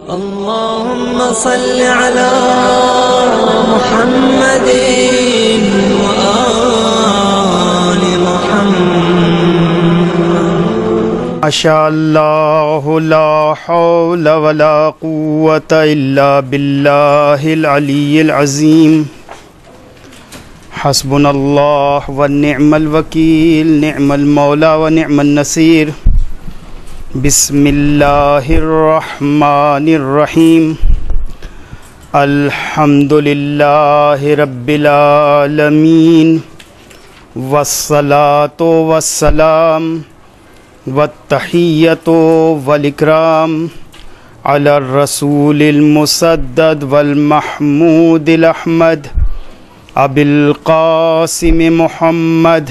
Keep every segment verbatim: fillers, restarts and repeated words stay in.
اللهم صل على محمد وآل محمد. ماشاء اللہ لا حول ولا قوة الا باللہ العلی العظیم. حسبنا اللہ ونعم الوکیل، نعم المولا ونعم النصیر. بسم اللہ الرحمن الرحیم. الحمد للہ رب العالمین، والصلاة والسلام والتحیۃ والاکرام علی الرسول المسدد والمحمود الاحمد ابی القاسم محمد.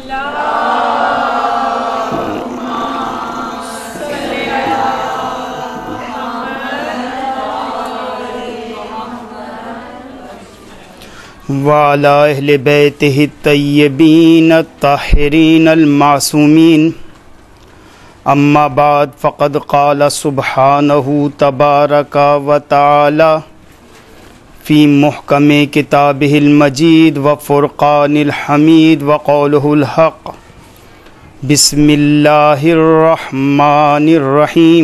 وعلی اہل بیتہ الطیبین الطاہرین المعصومین. اما بعد فقد قال سبحانہ تبارک و تعالی فی محکم کتابہ المجید وفرقان الحمید وقولہ الحق. بسم اللہ الرحمن الرحیم.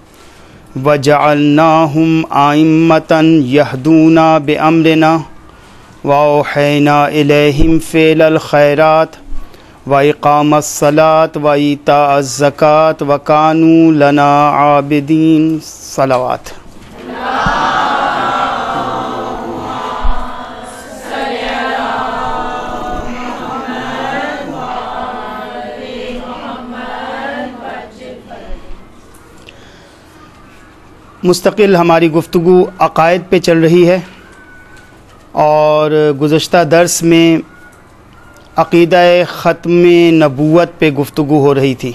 وجعلناہم ائمۃ یہدون بامرنا وأوحینا الیہم فعل الخیرات وإقام الصلاة وإیتاء الزکاة وکانوا لنا عابدین. صلوات. مستقل ہماری گفتگو عقائد پہ چل رہی ہے، اور گزشتہ درس میں عقیدہ ختم نبوت پہ گفتگو ہو رہی تھی،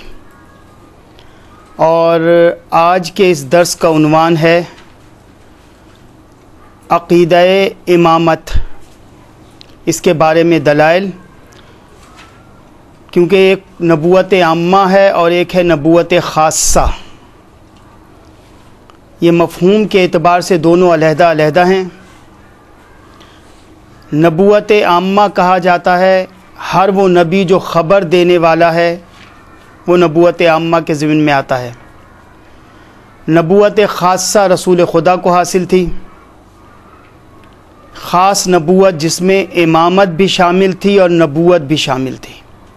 اور آج کے اس درس کا عنوان ہے عقیدہ امامت. اس کے بارے میں دلائل، کیونکہ ایک نبوت عامہ ہے اور ایک ہے نبوت خاصہ. یہ مفہوم کے اعتبار سے دونوں علیحدہ علیحدہ ہیں. نبوت عامہ کہا جاتا ہے ہر وہ نبی جو خبر دینے والا ہے، وہ نبوت عامہ کے ضمن میں آتا ہے. نبوت خاصہ رسول خدا کو حاصل تھی، خاص نبوت جس میں امامت بھی شامل تھی اور نبوت بھی شامل تھی.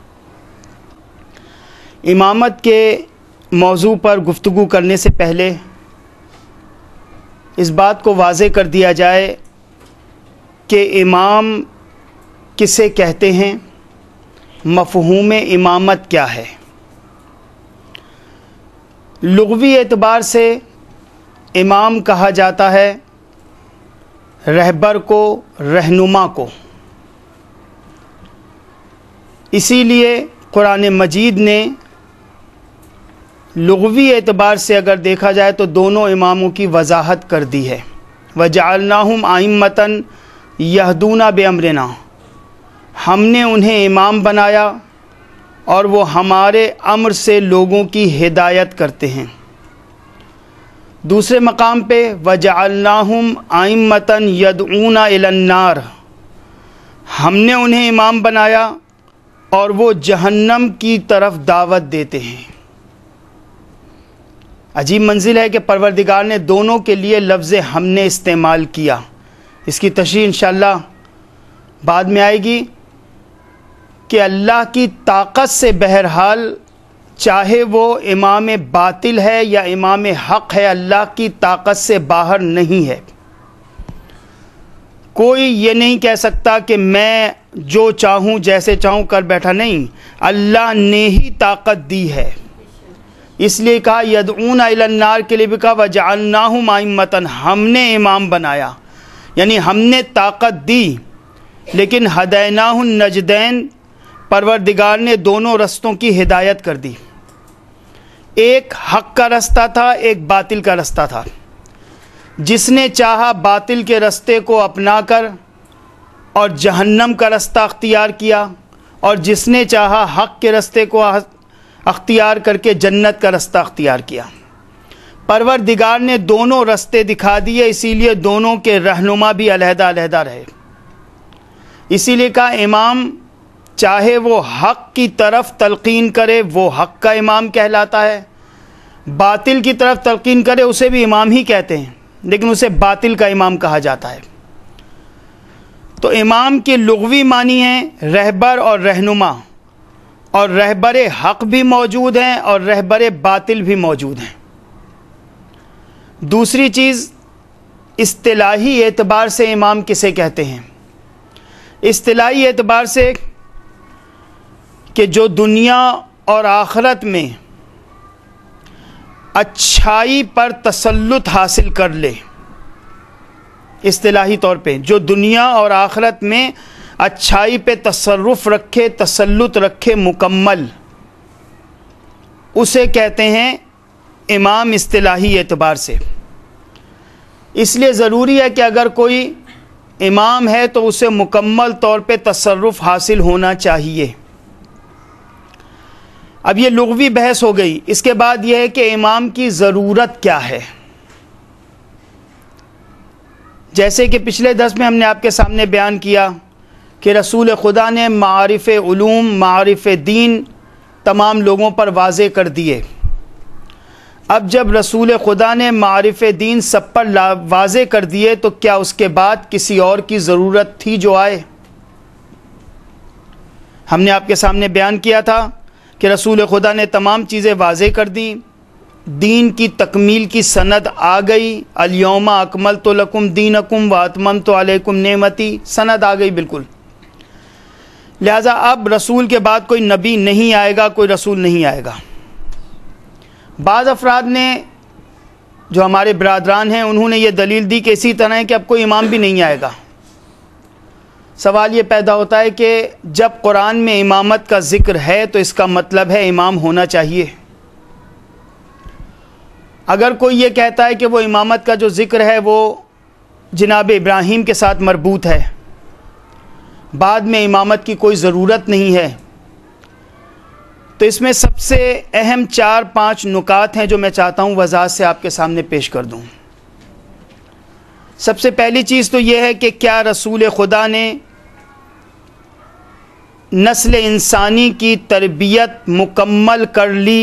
امامت کے موضوع پر گفتگو کرنے سے پہلے اس بات کو واضح کر دیا جائے کہ امام کسے کہتے ہیں، مفہوم امامت کیا ہے. لغوی اعتبار سے امام کہا جاتا ہے رہبر کو، رہنما کو. اسی لیے قرآن مجید نے لغوی اعتبار سے اگر دیکھا جائے تو دونوں اماموں کی وضاحت کر دی ہے. وجعلناہم ائمۃ یہدون بامرنا، ہم نے انہیں امام بنایا اور وہ ہمارے امر سے لوگوں کی ہدایت کرتے ہیں. دوسرے مقام پہ وجعلناہم ائمۃ یدعون الی النار، ہم نے انہیں امام بنایا اور وہ جہنم کی طرف دعوت دیتے ہیں. عجیب منزل ہے کہ پروردگار نے دونوں کے لیے لفظ ہم نے استعمال کیا. اس کی تشریح انشاءاللہ بعد میں آئے گی کہ اللہ کی طاقت سے بہرحال چاہے وہ امام باطل ہے یا امام حق ہے، اللہ کی طاقت سے باہر نہیں ہے. کوئی یہ نہیں کہہ سکتا کہ میں جو چاہوں جیسے چاہوں کر بیٹھا، نہیں، اللہ نے ہی طاقت دی ہے. اس لیے کہا یدعون الی النار کے لیے بھی کہا وجعلناہم ائمۃ، ہم نے امام بنایا، یعنی ہم نے طاقت دی. لیکن ہدیناہ النجدین، پروردگار نے دونوں رستوں کی ہدایت کر دی. ایک حق کا رستہ تھا، ایک باطل کا رستہ تھا. جس نے چاہا باطل کے رستے کو اپنا کر اور جہنم کا رستہ اختیار کیا، اور جس نے چاہا حق کے رستے کو اختیار کر کے جنت کا رستہ اختیار کیا. پروردگار نے دونوں رستے دکھا دیے، اسی لیے دونوں کے رہنما بھی علیحدہ علیحدہ رہے. اسی لیے کہا امام چاہے وہ حق کی طرف تلقین کرے وہ حق کا امام کہلاتا ہے، باطل کی طرف تلقین کرے اسے بھی امام ہی کہتے ہیں، لیکن اسے باطل کا امام کہا جاتا ہے. تو امام کے لغوی معنی ہیں رہبر اور رہنما، اور رہبر حق بھی موجود ہیں اور رہبر باطل بھی موجود ہیں. دوسری چیز اصطلاحی اعتبار سے امام کسے کہتے ہیں؟ اصطلاحی اعتبار سے کہ جو دنیا اور آخرت میں اچھائی پر تسلط حاصل کر لے، اصطلاحی طور پہ جو دنیا اور آخرت میں اچھائی پہ تصرف رکھے، تسلط رکھے مکمل، اسے کہتے ہیں امام اصطلاحی اعتبار سے. اس لیے ضروری ہے کہ اگر کوئی امام ہے تو اسے مکمل طور پہ تصرف حاصل ہونا چاہیے. اب یہ لغوی بحث ہو گئی. اس کے بعد یہ ہے کہ امام کی ضرورت کیا ہے. جیسے کہ پچھلے درس میں ہم نے آپ کے سامنے بیان کیا کہ رسول خدا نے معارف علوم، معارف دین تمام لوگوں پر واضح کر دیے. اب جب رسول خدا نے معارف دین سب پر واضح کر دیے تو کیا اس کے بعد کسی اور کی ضرورت تھی جو آئے؟ ہم نے آپ کے سامنے بیان کیا تھا کہ رسول خدا نے تمام چیزیں واضح کر دیں، دین کی تکمیل کی سند آ گئی. الیوم اکملت لکم دینکم واتممت علیکم نعمتی، سند آ گئی بالکل. لہذا اب رسول کے بعد کوئی نبی نہیں آئے گا، کوئی رسول نہیں آئے گا. بعض افراد نے جو ہمارے برادران ہیں انہوں نے یہ دلیل دی کہ اسی طرح ہے کہ اب کوئی امام بھی نہیں آئے گا. سوال یہ پیدا ہوتا ہے کہ جب قرآن میں امامت کا ذکر ہے تو اس کا مطلب ہے امام ہونا چاہیے. اگر کوئی یہ کہتا ہے کہ وہ امامت کا جو ذکر ہے وہ جناب ابراہیم کے ساتھ مربوط ہے، بعد میں امامت کی کوئی ضرورت نہیں ہے، تو اس میں سب سے اہم چار پانچ نکات ہیں جو میں چاہتا ہوں وضاحت سے آپ کے سامنے پیش کر دوں. سب سے پہلی چیز تو یہ ہے کہ کیا رسول خدا نے نسل انسانی کی تربیت مکمل کر لی؟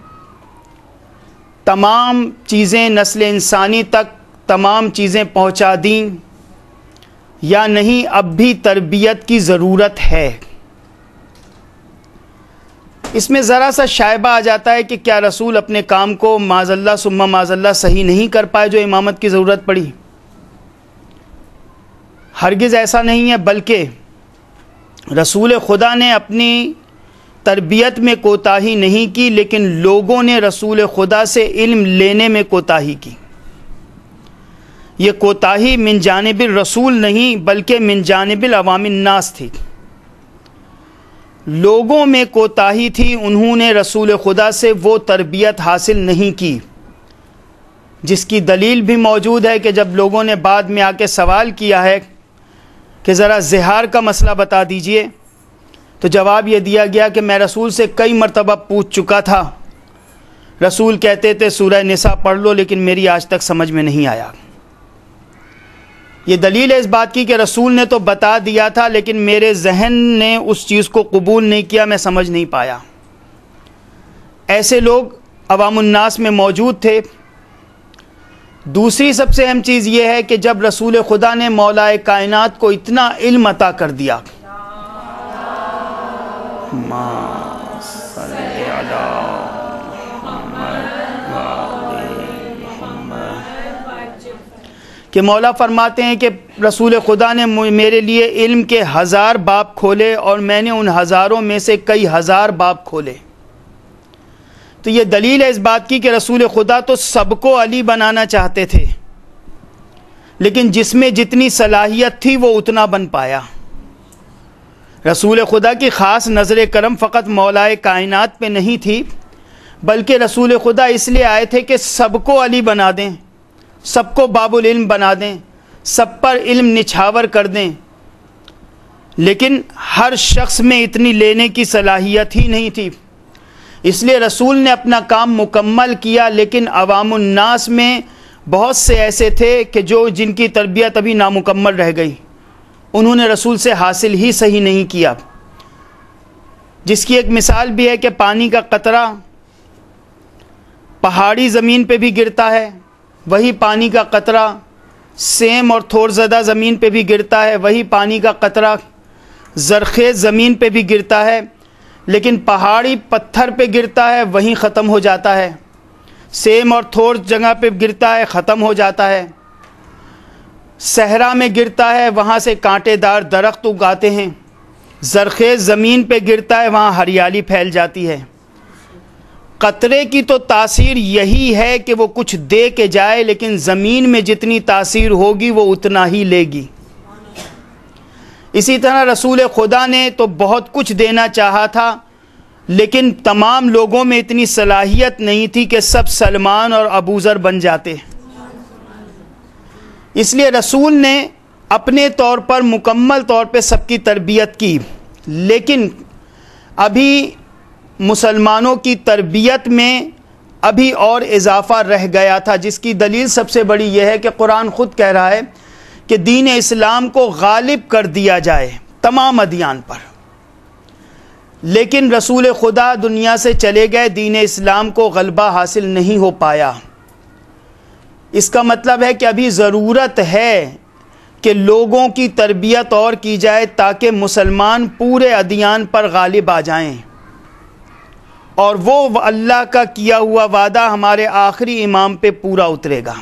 تمام چیزیں نسل انسانی تک تمام چیزیں پہنچا دیں یا نہیں؟ اب بھی تربیت کی ضرورت ہے. اس میں ذرا سا شائبہ آ جاتا ہے کہ کیا رسول اپنے کام کو معاذ اللہ ثم معاذ اللہ صحیح نہیں کر پائے جو امامت کی ضرورت پڑی؟ ہرگز ایسا نہیں ہے، بلکہ رسول خدا نے اپنی تربیت میں کوتاہی نہیں کی، لیکن لوگوں نے رسول خدا سے علم لینے میں کوتاہی کی. یہ کوتاہی من جانب الرسول نہیں بلکہ من جانب العوام الناس تھی. لوگوں میں کوتاہی تھی، انہوں نے رسول خدا سے وہ تربیت حاصل نہیں کی، جس کی دلیل بھی موجود ہے کہ جب لوگوں نے بعد میں آ کے سوال کیا ہے کہ ذرا زہار کا مسئلہ بتا دیجئے، تو جواب یہ دیا گیا کہ میں رسول سے کئی مرتبہ پوچھ چکا تھا. رسول کہتے تھے سورہ نساء پڑھ لو، لیکن میری آج تک سمجھ میں نہیں آیا. یہ دلیل ہے اس بات کی کہ رسول نے تو بتا دیا تھا لیکن میرے ذہن نے اس چیز کو قبول نہیں کیا، میں سمجھ نہیں پایا. ایسے لوگ عوام الناس میں موجود تھے. دوسری سب سے اہم چیز یہ ہے کہ جب رسول خدا نے مولا کائنات کو اتنا علم عطا کر دیا، کہ مولا فرماتے ہیں کہ رسول خدا نے میرے لیے علم کے ہزار باب کھولے اور میں نے ان ہزاروں میں سے کئی ہزار باب کھولے. تو یہ دلیل ہے اس بات کی کہ رسول خدا تو سب کو علی بنانا چاہتے تھے، لیکن جس میں جتنی صلاحیت تھی وہ اتنا بن پایا. رسول خدا کی خاص نظر کرم فقط مولا کائنات پہ نہیں تھی، بلکہ رسول خدا اس لیے آئے تھے کہ سب کو علی بنا دیں، سب کو باب العلم بنا دیں، سب پر علم نچھاور کر دیں. لیکن ہر شخص میں اتنی لینے کی صلاحیت ہی نہیں تھی. اس لیے رسول نے اپنا کام مکمل کیا، لیکن عوام الناس میں بہت سے ایسے تھے کہ جو جن کی تربیت ابھی نامکمل رہ گئی، انہوں نے رسول سے حاصل ہی صحیح نہیں کیا، جس کی ایک مثال بھی ہے کہ پانی کا قطرہ پہاڑی زمین پہ بھی گرتا ہے، وہی پانی کا قطرہ سیم اور تھور زدہ زمین پہ بھی گرتا ہے، وہی پانی کا قطرہ زرخیز زمین پہ بھی گرتا ہے، لیکن پہاڑی پتھر پہ گرتا ہے وہیں ختم ہو جاتا ہے، سیم اور تھور جگہ پہ گرتا ہے ختم ہو جاتا ہے، صحرا میں گرتا ہے وہاں سے کانٹے دار درخت اگاتے ہیں، زرخیز زمین پہ گرتا ہے وہاں ہریالی پھیل جاتی ہے۔ قطرے کی تو تاثیر یہی ہے کہ وہ کچھ دے کے جائے، لیکن زمین میں جتنی تاثیر ہوگی وہ اتنا ہی لے گی۔ اسی طرح رسول خدا نے تو بہت کچھ دینا چاہا تھا، لیکن تمام لوگوں میں اتنی صلاحیت نہیں تھی کہ سب سلمان اور ابوذر بن جاتے۔ اس لیے رسول نے اپنے طور پر مکمل طور پہ سب کی تربیت کی، لیکن ابھی مسلمانوں کی تربیت میں ابھی اور اضافہ رہ گیا تھا، جس کی دلیل سب سے بڑی یہ ہے کہ قرآن خود کہہ رہا ہے کہ دین اسلام کو غالب کر دیا جائے تمام ادیان پر، لیکن رسول خدا دنیا سے چلے گئے، دین اسلام کو غلبہ حاصل نہیں ہو پایا۔ اس کا مطلب ہے کہ ابھی ضرورت ہے کہ لوگوں کی تربیت اور کی جائے تاکہ مسلمان پورے ادیان پر غالب آ جائیں، اور وہ اللہ کا کیا ہوا وعدہ ہمارے آخری امام پہ پورا اترے گا۔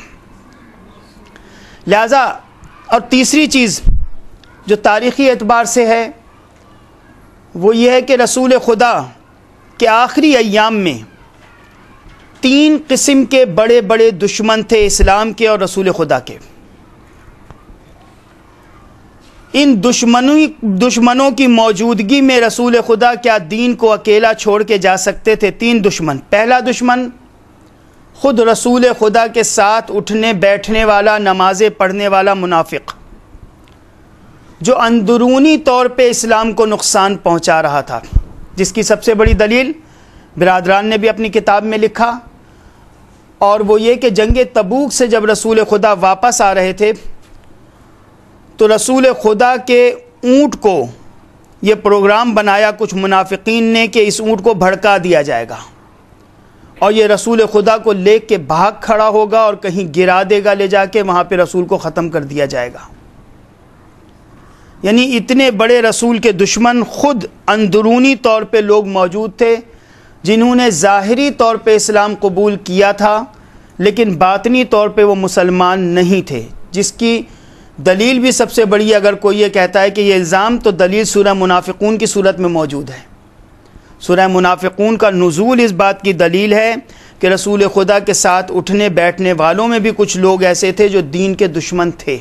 لہذا اور تیسری چیز جو تاریخی اعتبار سے ہے وہ یہ ہے کہ رسول خدا کے آخری ایام میں تین قسم کے بڑے بڑے دشمن تھے اسلام کے اور رسول خدا کے۔ ان دشمنوں دشمنوں کی موجودگی میں رسول خدا کیا دین کو اکیلا چھوڑ کے جا سکتے تھے؟ تین دشمن۔ پہلا دشمن خود رسول خدا کے ساتھ اٹھنے بیٹھنے والا، نمازیں پڑھنے والا منافق، جو اندرونی طور پہ اسلام کو نقصان پہنچا رہا تھا، جس کی سب سے بڑی دلیل برادران نے بھی اپنی کتاب میں لکھا، اور وہ یہ کہ جنگ تبوک سے جب رسول خدا واپس آ رہے تھے تو رسول خدا کے اونٹ کو یہ پروگرام بنایا کچھ منافقین نے کہ اس اونٹ کو بھڑکا دیا جائے گا اور یہ رسول خدا کو لے کے بھاگ کھڑا ہوگا اور کہیں گرا دے گا، لے جا کے وہاں پہ رسول کو ختم کر دیا جائے گا۔ یعنی اتنے بڑے رسول کے دشمن خود اندرونی طور پہ لوگ موجود تھے جنہوں نے ظاہری طور پہ اسلام قبول کیا تھا لیکن باطنی طور پہ وہ مسلمان نہیں تھے، جس کی دلیل بھی سب سے بڑی، اگر کوئی یہ کہتا ہے کہ یہ الزام، تو دلیل سورہ منافقون کی صورت میں موجود ہے۔ سورہ منافقون کا نزول اس بات کی دلیل ہے کہ رسول خدا کے ساتھ اٹھنے بیٹھنے والوں میں بھی کچھ لوگ ایسے تھے جو دین کے دشمن تھے۔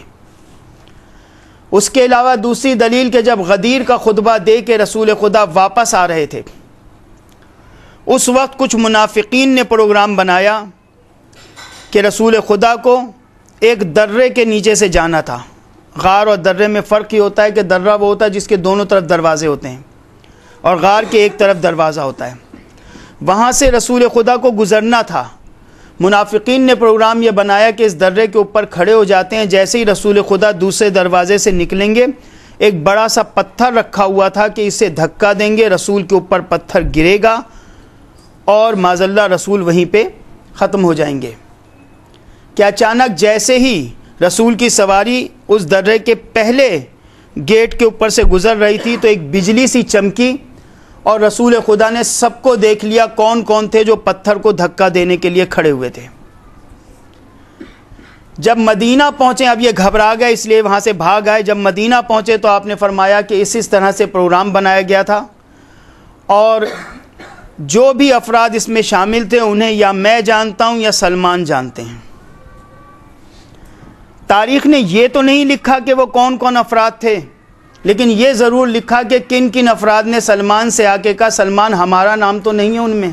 اس کے علاوہ دوسری دلیل کہ جب غدیر کا خطبہ دے کے رسول خدا واپس آ رہے تھے، اس وقت کچھ منافقین نے پروگرام بنایا کہ رسول خدا کو ایک درے کے نیچے سے جانا تھا۔ غار اور درے میں فرق یہ ہوتا ہے کہ درہ وہ ہوتا ہے جس کے دونوں طرف دروازے ہوتے ہیں، اور غار کے ایک طرف دروازہ ہوتا ہے۔ وہاں سے رسول خدا کو گزرنا تھا۔ منافقین نے پروگرام یہ بنایا کہ اس درے کے اوپر کھڑے ہو جاتے ہیں، جیسے ہی رسول خدا دوسرے دروازے سے نکلیں گے ایک بڑا سا پتھر رکھا ہوا تھا کہ اسے دھکا دیں گے، رسول کے اوپر پتھر گرے گا اور معاذ اللہ رسول وہیں پہ ختم ہو جائیں گے۔ کہ اچانک جیسے ہی رسول کی سواری اس درے کے پہلے گیٹ کے اوپر سے گزر رہی تھی تو ایک بجلی سی چمکی اور رسول خدا نے سب کو دیکھ لیا کون کون تھے جو پتھر کو دھکا دینے کے لیے کھڑے ہوئے تھے۔ جب مدینہ پہنچے، اب یہ گھبرا گئے اس لیے وہاں سے بھاگ آئے۔ جب مدینہ پہنچے تو آپ نے فرمایا کہ اس اس طرح سے پروگرام بنایا گیا تھا اور جو بھی افراد اس میں شامل تھے انہیں یا میں جانتا ہوں یا سلمان جانتے ہیں۔ تاریخ نے یہ تو نہیں لکھا کہ وہ کون کون افراد تھے، لیکن یہ ضرور لکھا کہ کن کن افراد نے سلمان سے آ کے کہا سلمان ہمارا نام تو نہیں ہے ان میں۔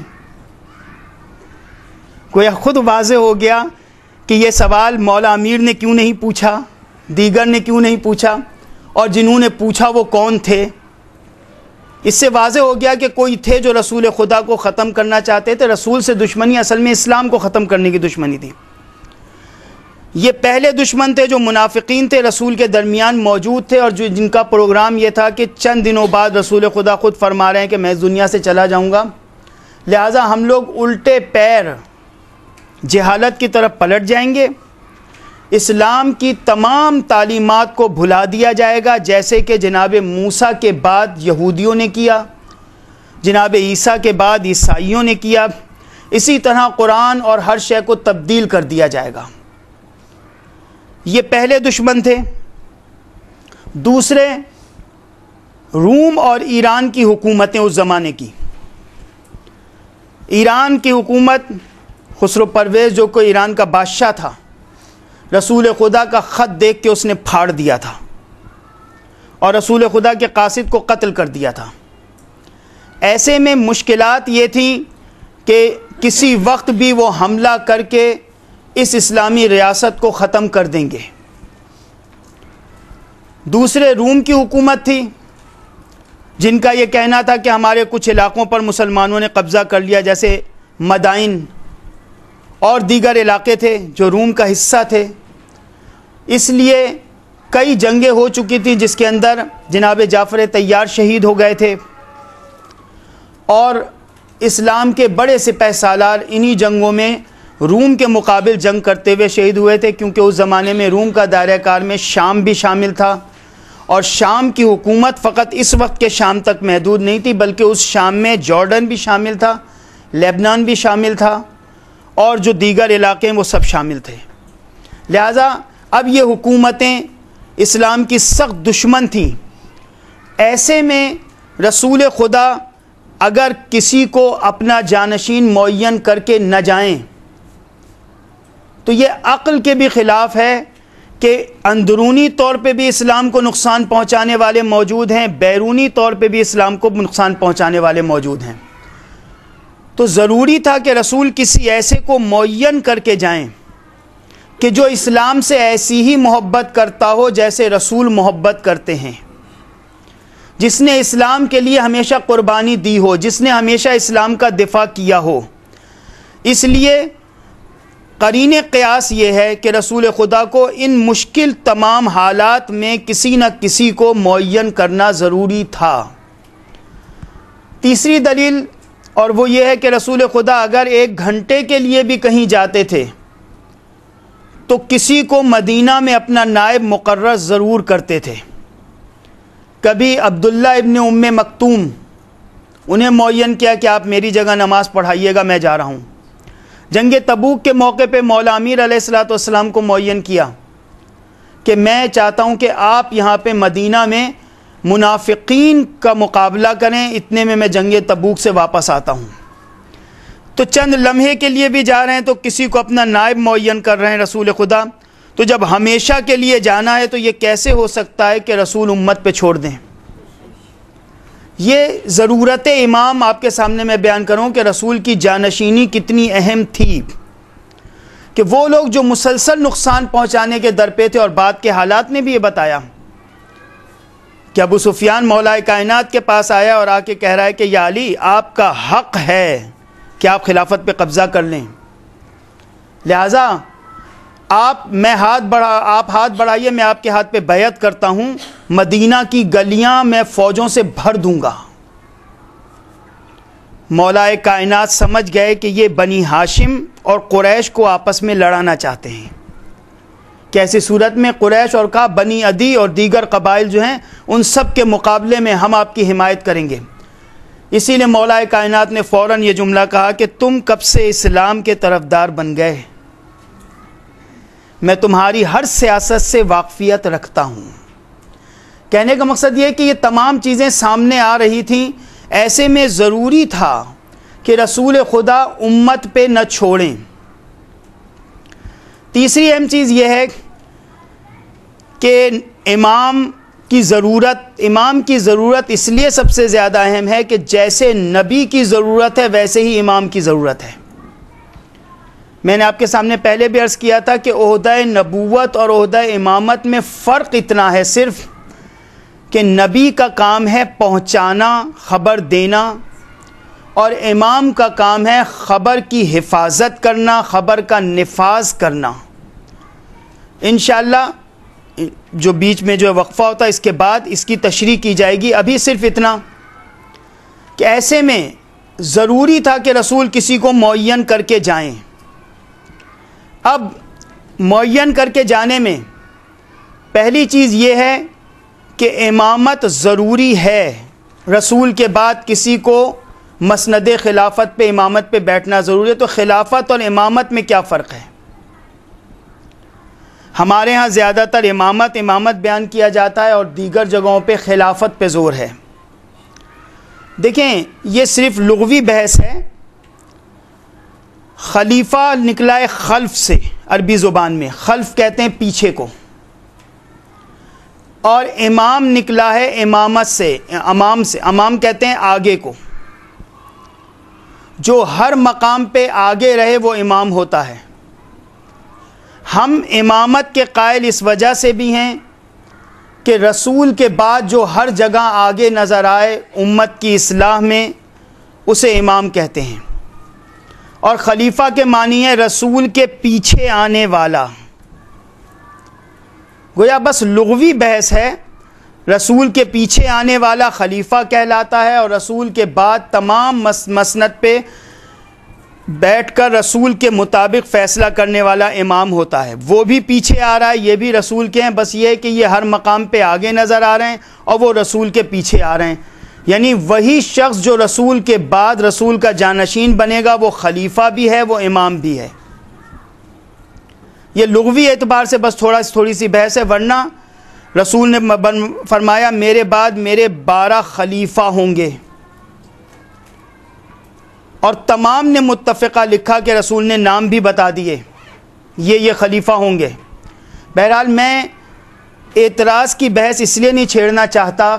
گویا خود واضح ہو گیا کہ یہ سوال مولا امیر نے کیوں نہیں پوچھا، دیگر نے کیوں نہیں پوچھا، اور جنہوں نے پوچھا وہ کون تھے۔ اس سے واضح ہو گیا کہ کوئی تھے جو رسول خدا کو ختم کرنا چاہتے تھے. رسول سے دشمنی اصل میں اسلام کو ختم کرنے کی دشمنی تھی. یہ پہلے دشمن تھے جو منافقین تھے رسول کے درمیان موجود تھے، اور جو جن کا پروگرام یہ تھا کہ چند دنوں بعد رسول خدا خود فرما رہے ہیں کہ میں اس دنیا سے چلا جاؤں گا، لہٰذا ہم لوگ الٹے پیر جہالت کی طرف پلٹ جائیں گے، اسلام کی تمام تعلیمات کو بھلا دیا جائے گا، جیسے کہ جناب موسیٰ کے بعد یہودیوں نے کیا، جناب عیسیٰ کے بعد عیسائیوں نے کیا. اسی طرح قرآن اور ہر شے کو تبدیل کر دیا جائے گا. یہ پہلے دشمن تھے. دوسرے روم اور ایران کی حکومتیں اس زمانے کی. ایران کی حکومت خسرو پرویز جو کوئی ایران کا بادشاہ تھا، رسول خدا کا خط دیکھ کے اس نے پھاڑ دیا تھا اور رسول خدا کے قاصد کو قتل کر دیا تھا. ایسے میں مشکلات یہ تھیں کہ کسی وقت بھی وہ حملہ کر کے اس اسلامی ریاست کو ختم کر دیں گے. دوسرے روم کی حکومت تھی، جن کا یہ کہنا تھا کہ ہمارے کچھ علاقوں پر مسلمانوں نے قبضہ کر لیا، جیسے مدائن اور دیگر علاقے تھے جو روم کا حصہ تھے. اس لیے کئی جنگیں ہو چکی تھیں جس کے اندر جناب جعفر طیار شہید ہو گئے تھے، اور اسلام کے بڑے سپہ سالار انہی جنگوں میں روم کے مقابل جنگ کرتے ہوئے شہید ہوئے تھے، کیونکہ اس زمانے میں روم کا دائرہ کار میں شام بھی شامل تھا، اور شام کی حکومت فقط اس وقت کے شام تک محدود نہیں تھی، بلکہ اس شام میں جارڈن بھی شامل تھا، لیبنان بھی شامل تھا، اور جو دیگر علاقے ہیں وہ سب شامل تھے. لہٰذا اب یہ حکومتیں اسلام کی سخت دشمن تھیں. ایسے میں رسول خدا اگر کسی کو اپنا جانشین معین کر کے نہ جائیں تو یہ عقل کے بھی خلاف ہے کہ اندرونی طور پہ بھی اسلام کو نقصان پہنچانے والے موجود ہیں، بیرونی طور پہ بھی اسلام کو نقصان پہنچانے والے موجود ہیں. تو ضروری تھا کہ رسول کسی ایسے کو معین کر کے جائیں کہ جو اسلام سے ایسی ہی محبت کرتا ہو جیسے رسول محبت کرتے ہیں، جس نے اسلام کے لیے ہمیشہ قربانی دی ہو، جس نے ہمیشہ اسلام کا دفاع کیا ہو. اس لیے قرین قیاس یہ ہے کہ رسول خدا کو ان مشکل تمام حالات میں کسی نہ کسی کو معین کرنا ضروری تھا. تیسری دلیل اور وہ یہ ہے کہ رسول خدا اگر ایک گھنٹے کے لیے بھی کہیں جاتے تھے تو کسی کو مدینہ میں اپنا نائب مقرر ضرور کرتے تھے. کبھی عبداللہ ابن ام مکتوم انہیں معین کیا کہ آپ میری جگہ نماز پڑھائیے گا، میں جا رہا ہوں. جنگ تبوک کے موقع پہ مولا امیر علیہ الصلوۃ والسلام کو معین کیا کہ میں چاہتا ہوں کہ آپ یہاں پہ مدینہ میں منافقین کا مقابلہ کریں، اتنے میں میں جنگ تبوک سے واپس آتا ہوں. تو چند لمحے کے لیے بھی جا رہے ہیں تو کسی کو اپنا نائب معین کر رہے ہیں رسول خدا. تو جب ہمیشہ کے لیے جانا ہے تو یہ کیسے ہو سکتا ہے کہ رسول امت پہ چھوڑ دیں؟ یہ ضرورت امام آپ کے سامنے میں بیان کروں کہ رسول کی جانشینی کتنی اہم تھی، کہ وہ لوگ جو مسلسل نقصان پہنچانے کے در پہ تھے، اور بعد کے حالات نے بھی یہ بتایا کہ ابو سفیان مولا کائنات کے پاس آیا اور آ کے کہہ رہا ہے کہ یا علی، آپ کا حق ہے کہ آپ خلافت پہ قبضہ کر لیں، لہٰذا آپ میں ہاتھ بڑھا آپ ہاتھ بڑھائیے، میں آپ کے ہاتھ پہ بیعت کرتا ہوں، مدینہ کی گلیاں میں فوجوں سے بھر دوں گا. مولا کائنات سمجھ گئے کہ یہ بنی ہاشم اور قریش کو آپس میں لڑانا چاہتے ہیں. کیسی صورت میں قریش اور کہا بنی عدی اور دیگر قبائل جو ہیں ان سب کے مقابلے میں ہم آپ کی حمایت کریں گے. اسی لیے مولا کائنات نے فوراً یہ جملہ کہا کہ تم کب سے اسلام کے طرفدار بن گئے؟ میں تمہاری ہر سیاست سے واقفیت رکھتا ہوں. کہنے کا مقصد یہ کہ یہ تمام چیزیں سامنے آ رہی تھیں، ایسے میں ضروری تھا کہ رسول خدا امت پہ نہ چھوڑیں. تیسری اہم چیز یہ ہے کہ امام کی ضرورت امام کی ضرورت اس لیے سب سے زیادہ اہم ہے کہ جیسے نبی کی ضرورت ہے ویسے ہی امام کی ضرورت ہے. میں نے آپ کے سامنے پہلے بھی عرض کیا تھا کہ عہدہ نبوت اور عہدہ امامت میں فرق اتنا ہے صرف کہ نبی کا کام ہے پہنچانا، خبر دینا، اور امام کا کام ہے خبر کی حفاظت کرنا، خبر کا نفاذ کرنا۔ انشاءاللہ جو بیچ میں جو وقفہ ہوتا ہے اس کے بعد اس کی تشریح کی جائے گی۔ ابھی صرف اتنا کہ ایسے میں ضروری تھا کہ رسول کسی کو معین کر کے جائیں۔ اب معین کر کے جانے میں پہلی چیز یہ ہے کہ امامت ضروری ہے، رسول کے بعد کسی کو مسند خلافت پہ امامت پہ بیٹھنا ضروری ہے۔ تو خلافت اور امامت میں کیا فرق ہے؟ ہمارے ہاں زیادہ تر امامت امامت بیان کیا جاتا ہے اور دیگر جگہوں پہ خلافت پہ زور ہے۔ دیکھیں یہ صرف لغوی بحث ہے۔ خلیفہ نکلا ہے خلف سے، عربی زبان میں خلف کہتے ہیں پیچھے کو، اور امام نکلا ہے امامت سے، امام سے، امام کہتے ہیں آگے کو۔ جو ہر مقام پہ آگے رہے وہ امام ہوتا ہے۔ ہم امامت کے قائل اس وجہ سے بھی ہیں کہ رسول کے بعد جو ہر جگہ آگے نظر آئے امت کی اصلاح میں اسے امام کہتے ہیں، اور خلیفہ کے معنی ہے رسول کے پیچھے آنے والا۔ گویا بس لغوی بحث ہے، رسول کے پیچھے آنے والا خلیفہ کہلاتا ہے، اور رسول کے بعد تمام مسند پہ بیٹھ کر رسول کے مطابق فیصلہ کرنے والا امام ہوتا ہے۔ وہ بھی پیچھے آ رہا ہے، یہ بھی رسول کے ہیں، بس یہ ہے کہ یہ ہر مقام پہ آگے نظر آ رہے ہیں اور وہ رسول کے پیچھے آ رہے ہیں۔ یعنی وہی شخص جو رسول کے بعد رسول کا جانشین بنے گا وہ خلیفہ بھی ہے، وہ امام بھی ہے۔ یہ لغوی اعتبار سے بس تھوڑا تھوڑی سی بحث ہے، ورنہ رسول نے فرمایا میرے بعد میرے بارہ خلیفہ ہوں گے، اور تمام نے متفقہ لکھا کہ رسول نے نام بھی بتا دیے یہ یہ خلیفہ ہوں گے۔ بہرحال میں اعتراض کی بحث اس لیے نہیں چھیڑنا چاہتا،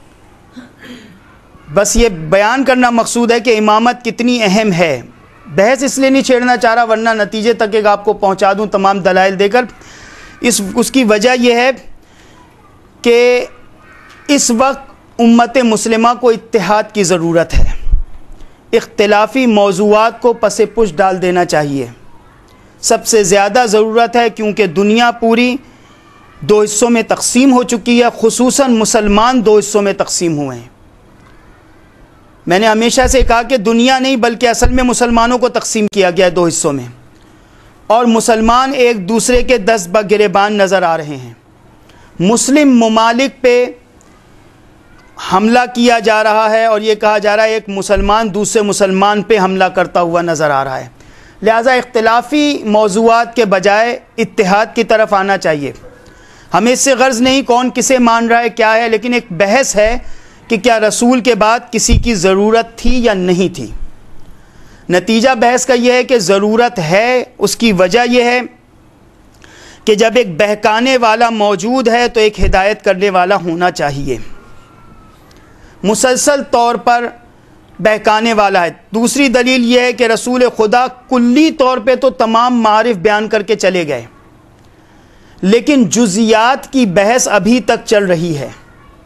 بس یہ بیان کرنا مقصود ہے کہ امامت کتنی اہم ہے۔ بحث اس لیے نہیں چھیڑنا چاہ رہا، ورنہ نتیجے تک ایک آپ کو پہنچا دوں تمام دلائل دے کر۔ اس اس کی وجہ یہ ہے کہ اس وقت امت مسلمہ کو اتحاد کی ضرورت ہے، اختلافی موضوعات کو پس پش ڈال دینا چاہیے۔ سب سے زیادہ ضرورت ہے کیونکہ دنیا پوری دو حصوں میں تقسیم ہو چکی ہے، خصوصاً مسلمان دو حصوں میں تقسیم ہوئے ہیں۔ میں نے ہمیشہ سے کہا کہ دنیا نہیں بلکہ اصل میں مسلمانوں کو تقسیم کیا گیا ہے دو حصوں میں، اور مسلمان ایک دوسرے کے دست بگریبان نظر آ رہے ہیں۔ مسلم ممالک پہ حملہ کیا جا رہا ہے اور یہ کہا جا رہا ہے ایک مسلمان دوسرے مسلمان پہ حملہ کرتا ہوا نظر آ رہا ہے۔ لہٰذا اختلافی موضوعات کے بجائے اتحاد کی طرف آنا چاہیے۔ ہمیں اس سے غرض نہیں کون کسے مان رہا ہے کیا ہے، لیکن ایک بحث ہے کہ کیا رسول کے بعد کسی کی ضرورت تھی یا نہیں تھی۔ نتیجہ بحث کا یہ ہے کہ ضرورت ہے۔ اس کی وجہ یہ ہے کہ جب ایک بہکانے والا موجود ہے تو ایک ہدایت کرنے والا ہونا چاہیے، مسلسل طور پر بہکانے والا ہے۔ دوسری دلیل یہ ہے کہ رسول خدا کلی طور پہ تو تمام معارف بیان کر کے چلے گئے، لیکن جزیات کی بحث ابھی تک چل رہی ہے،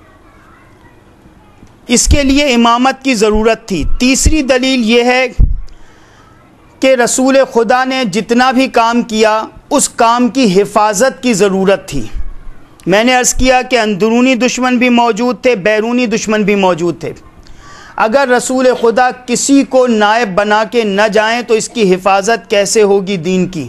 اس کے لیے امامت کی ضرورت تھی۔ تیسری دلیل یہ ہے کہ رسول خدا نے جتنا بھی کام کیا اس کام کی حفاظت کی ضرورت تھی۔ میں نے عرض کیا کہ اندرونی دشمن بھی موجود تھے، بیرونی دشمن بھی موجود تھے۔ اگر رسول خدا کسی کو نائب بنا کے نہ جائیں تو اس کی حفاظت کیسے ہوگی دین کی؟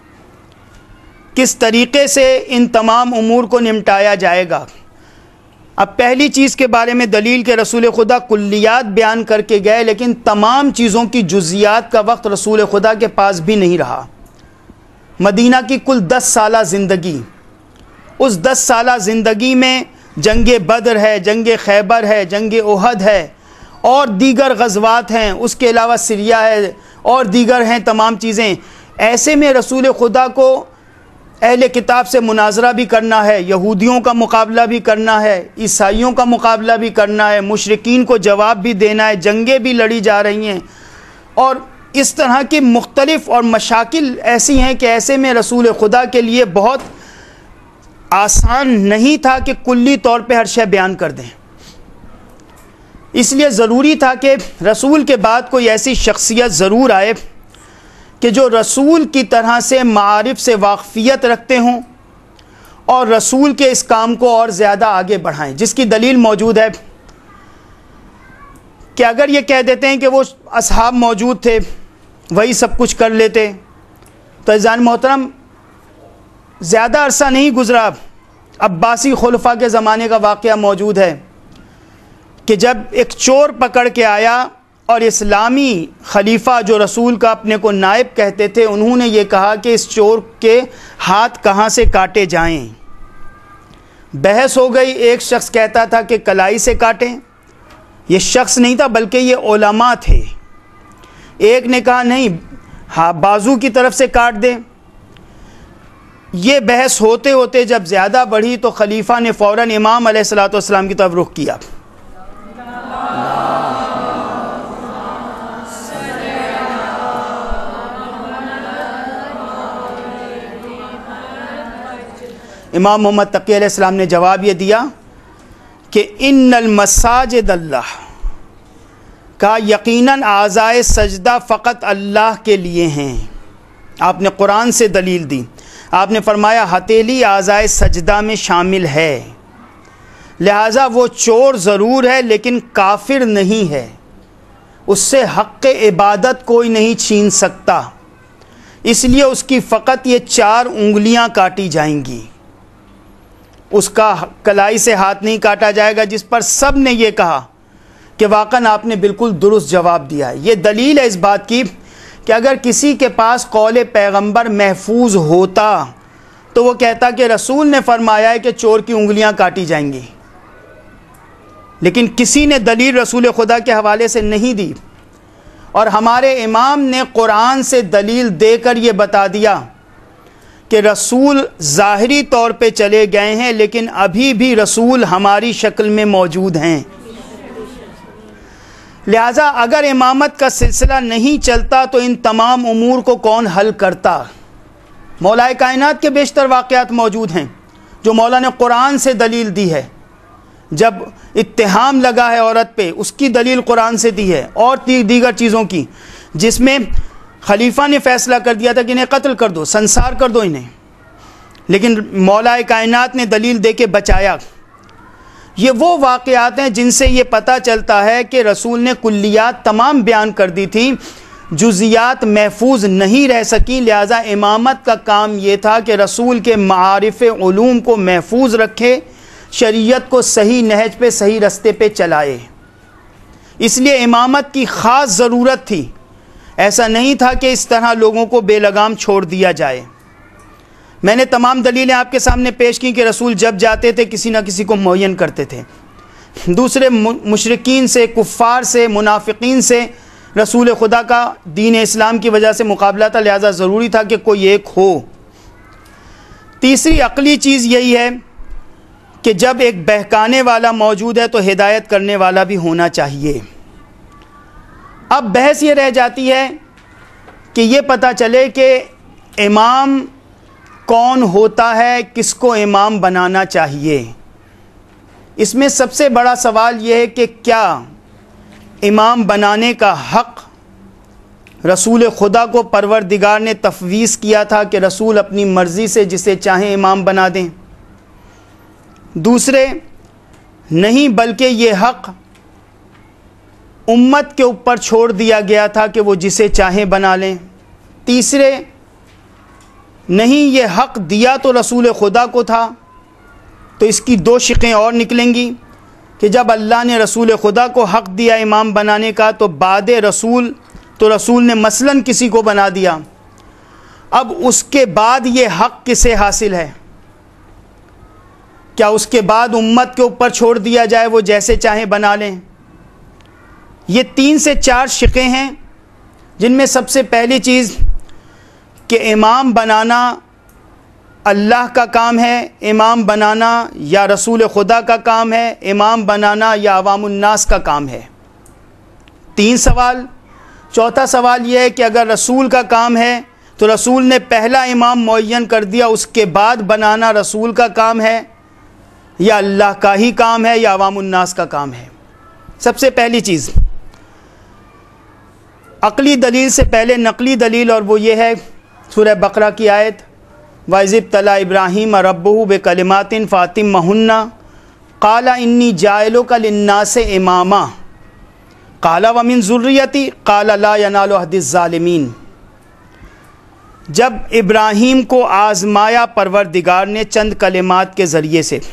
کس طریقے سے ان تمام امور کو نمٹایا جائے گا؟ اب پہلی چیز کے بارے میں دلیل کہ رسول خدا کلیات بیان کر کے گئے، لیکن تمام چیزوں کی جزیات کا وقت رسول خدا کے پاس بھی نہیں رہا۔ مدینہ کی کل دس سالہ زندگی، اس دس سالہ زندگی میں جنگ بدر ہے، جنگ خیبر ہے، جنگ احد ہے اور دیگر غزوات ہیں، اس کے علاوہ سریہ ہے اور دیگر ہیں تمام چیزیں۔ ایسے میں رسول خدا کو اہل کتاب سے مناظرہ بھی کرنا ہے، یہودیوں کا مقابلہ بھی کرنا ہے، عیسائیوں کا مقابلہ بھی کرنا ہے، مشرکین کو جواب بھی دینا ہے، جنگیں بھی لڑی جا رہی ہیں، اور اس طرح کی مختلف اور مشاکل ایسی ہیں کہ ایسے میں رسول خدا کے لیے بہت آسان نہیں تھا کہ کلی طور پہ ہر شے بیان کر دیں، اس لیے ضروری تھا کہ رسول کے بعد کوئی ایسی شخصیت ضرور آئے کہ جو رسول کی طرح سے معارف سے واقفیت رکھتے ہوں اور رسول کے اس کام کو اور زیادہ آگے بڑھائیں، جس کی دلیل موجود ہے کہ اگر یہ کہہ دیتے ہیں کہ وہ اصحاب موجود تھے وہی سب کچھ کر لیتے، تو عزیزان محترم زیادہ عرصہ نہیں گزرا، عباسی خلفاء کے زمانے کا واقعہ موجود ہے کہ جب ایک چور پکڑ کے آیا اور اسلامی خلیفہ جو رسول کا اپنے کو نائب کہتے تھے، انہوں نے یہ کہا کہ اس چور کے ہاتھ کہاں سے کاٹے جائیں۔ بحث ہو گئی، ایک شخص کہتا تھا کہ کلائی سے کاٹیں، یہ شخص نہیں تھا بلکہ یہ علماء تھے، ایک نے کہا نہیں ہاں بازو کی طرف سے کاٹ دیں۔ یہ بحث ہوتے ہوتے جب زیادہ بڑھی تو خلیفہ نے فوراً امام علیہ الصلوۃ والسلام کی طرف رخ کیا۔ امام محمد تقی علیہ السلام نے جواب یہ دیا کہ ان المساجد اللہ، کہا یقیناً اعضائے سجدہ فقط اللہ کے لیے ہیں۔ آپ نے قرآن سے دلیل دی، آپ نے فرمایا ہتھیلی اعضائے سجدہ میں شامل ہے، لہٰذا وہ چور ضرور ہے لیکن کافر نہیں ہے، اس سے حق عبادت کوئی نہیں چھین سکتا، اس لیے اس کی فقط یہ چار انگلیاں کاٹی جائیں گی، اس کا کلائی سے ہاتھ نہیں کاٹا جائے گا، جس پر سب نے یہ کہا کہ واقعاً آپ نے بالکل درست جواب دیا ہے۔ یہ دلیل ہے اس بات کی کہ اگر کسی کے پاس قول پیغمبر محفوظ ہوتا تو وہ کہتا کہ رسول نے فرمایا ہے کہ چور کی انگلیاں کاٹی جائیں گی، لیکن کسی نے دلیل رسول خدا کے حوالے سے نہیں دی، اور ہمارے امام نے قرآن سے دلیل دے کر یہ بتا دیا کہ رسول ظاہری طور پہ چلے گئے ہیں لیکن ابھی بھی رسول ہماری شکل میں موجود ہیں، لہٰذا اگر امامت کا سلسلہ نہیں چلتا تو ان تمام امور کو کون حل کرتا؟ مولا کائنات کے بیشتر واقعات موجود ہیں جو مولا نے قرآن سے دلیل دی ہے، جب اتہام لگا ہے عورت پہ اس کی دلیل قرآن سے دی ہے، اور دیگر چیزوں کی جس میں خلیفہ نے فیصلہ کر دیا تھا کہ انہیں قتل کر دو، سنسار کر دو انہیں، لیکن مولا کائنات نے دلیل دے کے بچایا۔ یہ وہ واقعات ہیں جن سے یہ پتہ چلتا ہے کہ رسول نے کلیات تمام بیان کر دی تھیں، جزیات محفوظ نہیں رہ سکیں، لہٰذا امامت کا کام یہ تھا کہ رسول کے معارف علوم کو محفوظ رکھے، شریعت کو صحیح نہج پہ صحیح رستے پہ چلائے، اس لیے امامت کی خاص ضرورت تھی، ایسا نہیں تھا کہ اس طرح لوگوں کو بے لگام چھوڑ دیا جائے۔ میں نے تمام دلیلیں آپ کے سامنے پیش کی کہ رسول جب جاتے تھے کسی نہ کسی کو معین کرتے تھے، دوسرے مشرکین سے، کفار سے، منافقین سے رسول خدا کا دین اسلام کی وجہ سے مقابلہ تھا، لہذا ضروری تھا کہ کوئی ایک ہو۔ تیسری عقلی چیز یہی ہے کہ جب ایک بہکانے والا موجود ہے تو ہدایت کرنے والا بھی ہونا چاہیے۔ اب بحث یہ رہ جاتی ہے کہ یہ پتہ چلے کہ امام کون ہوتا ہے، کس کو امام بنانا چاہیے۔ اس میں سب سے بڑا سوال یہ ہے کہ کیا امام بنانے کا حق رسول خدا کو پروردگار نے تفویض کیا تھا کہ رسول اپنی مرضی سے جسے چاہیں امام بنا دیں؟ دوسرے نہیں، بلکہ یہ حق امت کے اوپر چھوڑ دیا گیا تھا کہ وہ جسے چاہیں بنا لیں۔ تیسرے نہیں، یہ حق دیا تو رسول خدا کو تھا، تو اس کی دو شقیں اور نکلیں گی کہ جب اللہ نے رسول خدا کو حق دیا امام بنانے کا تو بعد رسول تو رسول نے مثلاً کسی کو بنا دیا، اب اس کے بعد یہ حق کسے حاصل ہے؟ کیا اس کے بعد امت کے اوپر چھوڑ دیا جائے وہ جیسے چاہیں بنا لیں؟ یہ تین سے چار شقیں ہیں جن میں سب سے پہلی چیز کہ امام بنانا اللہ کا کام ہے، امام بنانا یا رسول خدا کا کام ہے، امام بنانا یا عوام الناس کا کام ہے۔ تین سوال۔ چوتھا سوال یہ ہے کہ اگر رسول کا کام ہے تو رسول نے پہلا امام معین کر دیا، اس کے بعد بنانا رسول کا کام ہے یا اللہ کا ہی کام ہے یا عوام الناس کا کام ہے؟ سب سے پہلی چیز عقلی دلیل سے پہلے نقلی دلیل، اور وہ یہ ہے سورہ بقرہ کی آیت وَإِذِ ابْتَلَىٰ إِبْرَاهِيمَ رَبُّهُ بِكَلِمَاتٍ فَأَتَمَّهُنَّ قَالَ إِنِّي جَاعِلُكَ لِلنَّاسِ إِمَامًا قَالَ وَمِن ذُرِّيَّتِي قَالَ لَا يَنَالُ عَهْدِ الظَّالِمِينَ۔ جب ابراہیم کو آزمایا پروردگار نے چند کلمات کے ذریعے سے،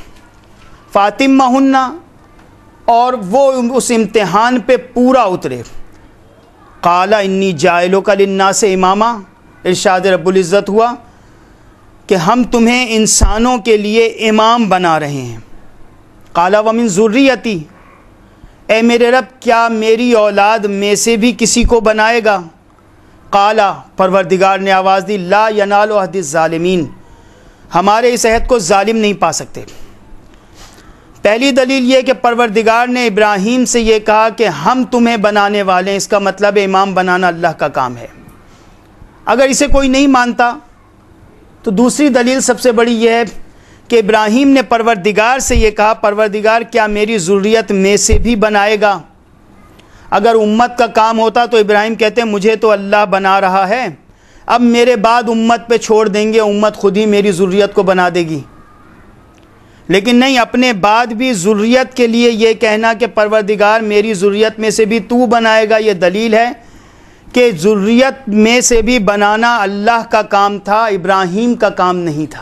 فَأَتِمَّهُنَّ، اور وہ اس امتحان پہ پورا اترے، قَالَ إِنِّي جَاعِلُكَ لِلنَّاسِ إِمَامًا، ارشاد رب العزت ہوا کہ ہم تمہیں انسانوں کے لیے امام بنا رہے ہیں۔ قَالَ وَمِن ذُرِّيَّتِي، اے میرے رب کیا میری اولاد میں سے بھی کسی کو بنائے گا؟ قَالَ، پروردگار نے آواز دی، لَا يَنَالُ عَهْدِ الظَّالِمِينَ، ہمارے اس عہد کو ظالم نہیں پا سکتے۔ پہلی دلیل یہ کہ پروردگار نے ابراہیم سے یہ کہا کہ ہم تمہیں بنانے والے ہیں، اس کا مطلب ہے امام بنانا اللہ کا کام ہے۔ اگر اسے کوئی نہیں مانتا تو دوسری دلیل سب سے بڑی یہ ہے کہ ابراہیم نے پروردگار سے یہ کہا، پروردگار کیا میری ذریت میں سے بھی بنائے گا؟ اگر امت کا کام ہوتا تو ابراہیم کہتے مجھے تو اللہ بنا رہا ہے، اب میرے بعد امت پہ چھوڑ دیں گے، امت خود ہی میری ذریت کو بنا دے گی۔ لیکن نہیں، اپنے بعد بھی ذریت کے لیے یہ کہنا کہ پروردگار میری ذریت میں سے بھی تو بنائے گا، یہ دلیل ہے کہ ذریت میں سے بھی بنانا اللہ کا کام تھا، ابراہیم کا کام نہیں تھا۔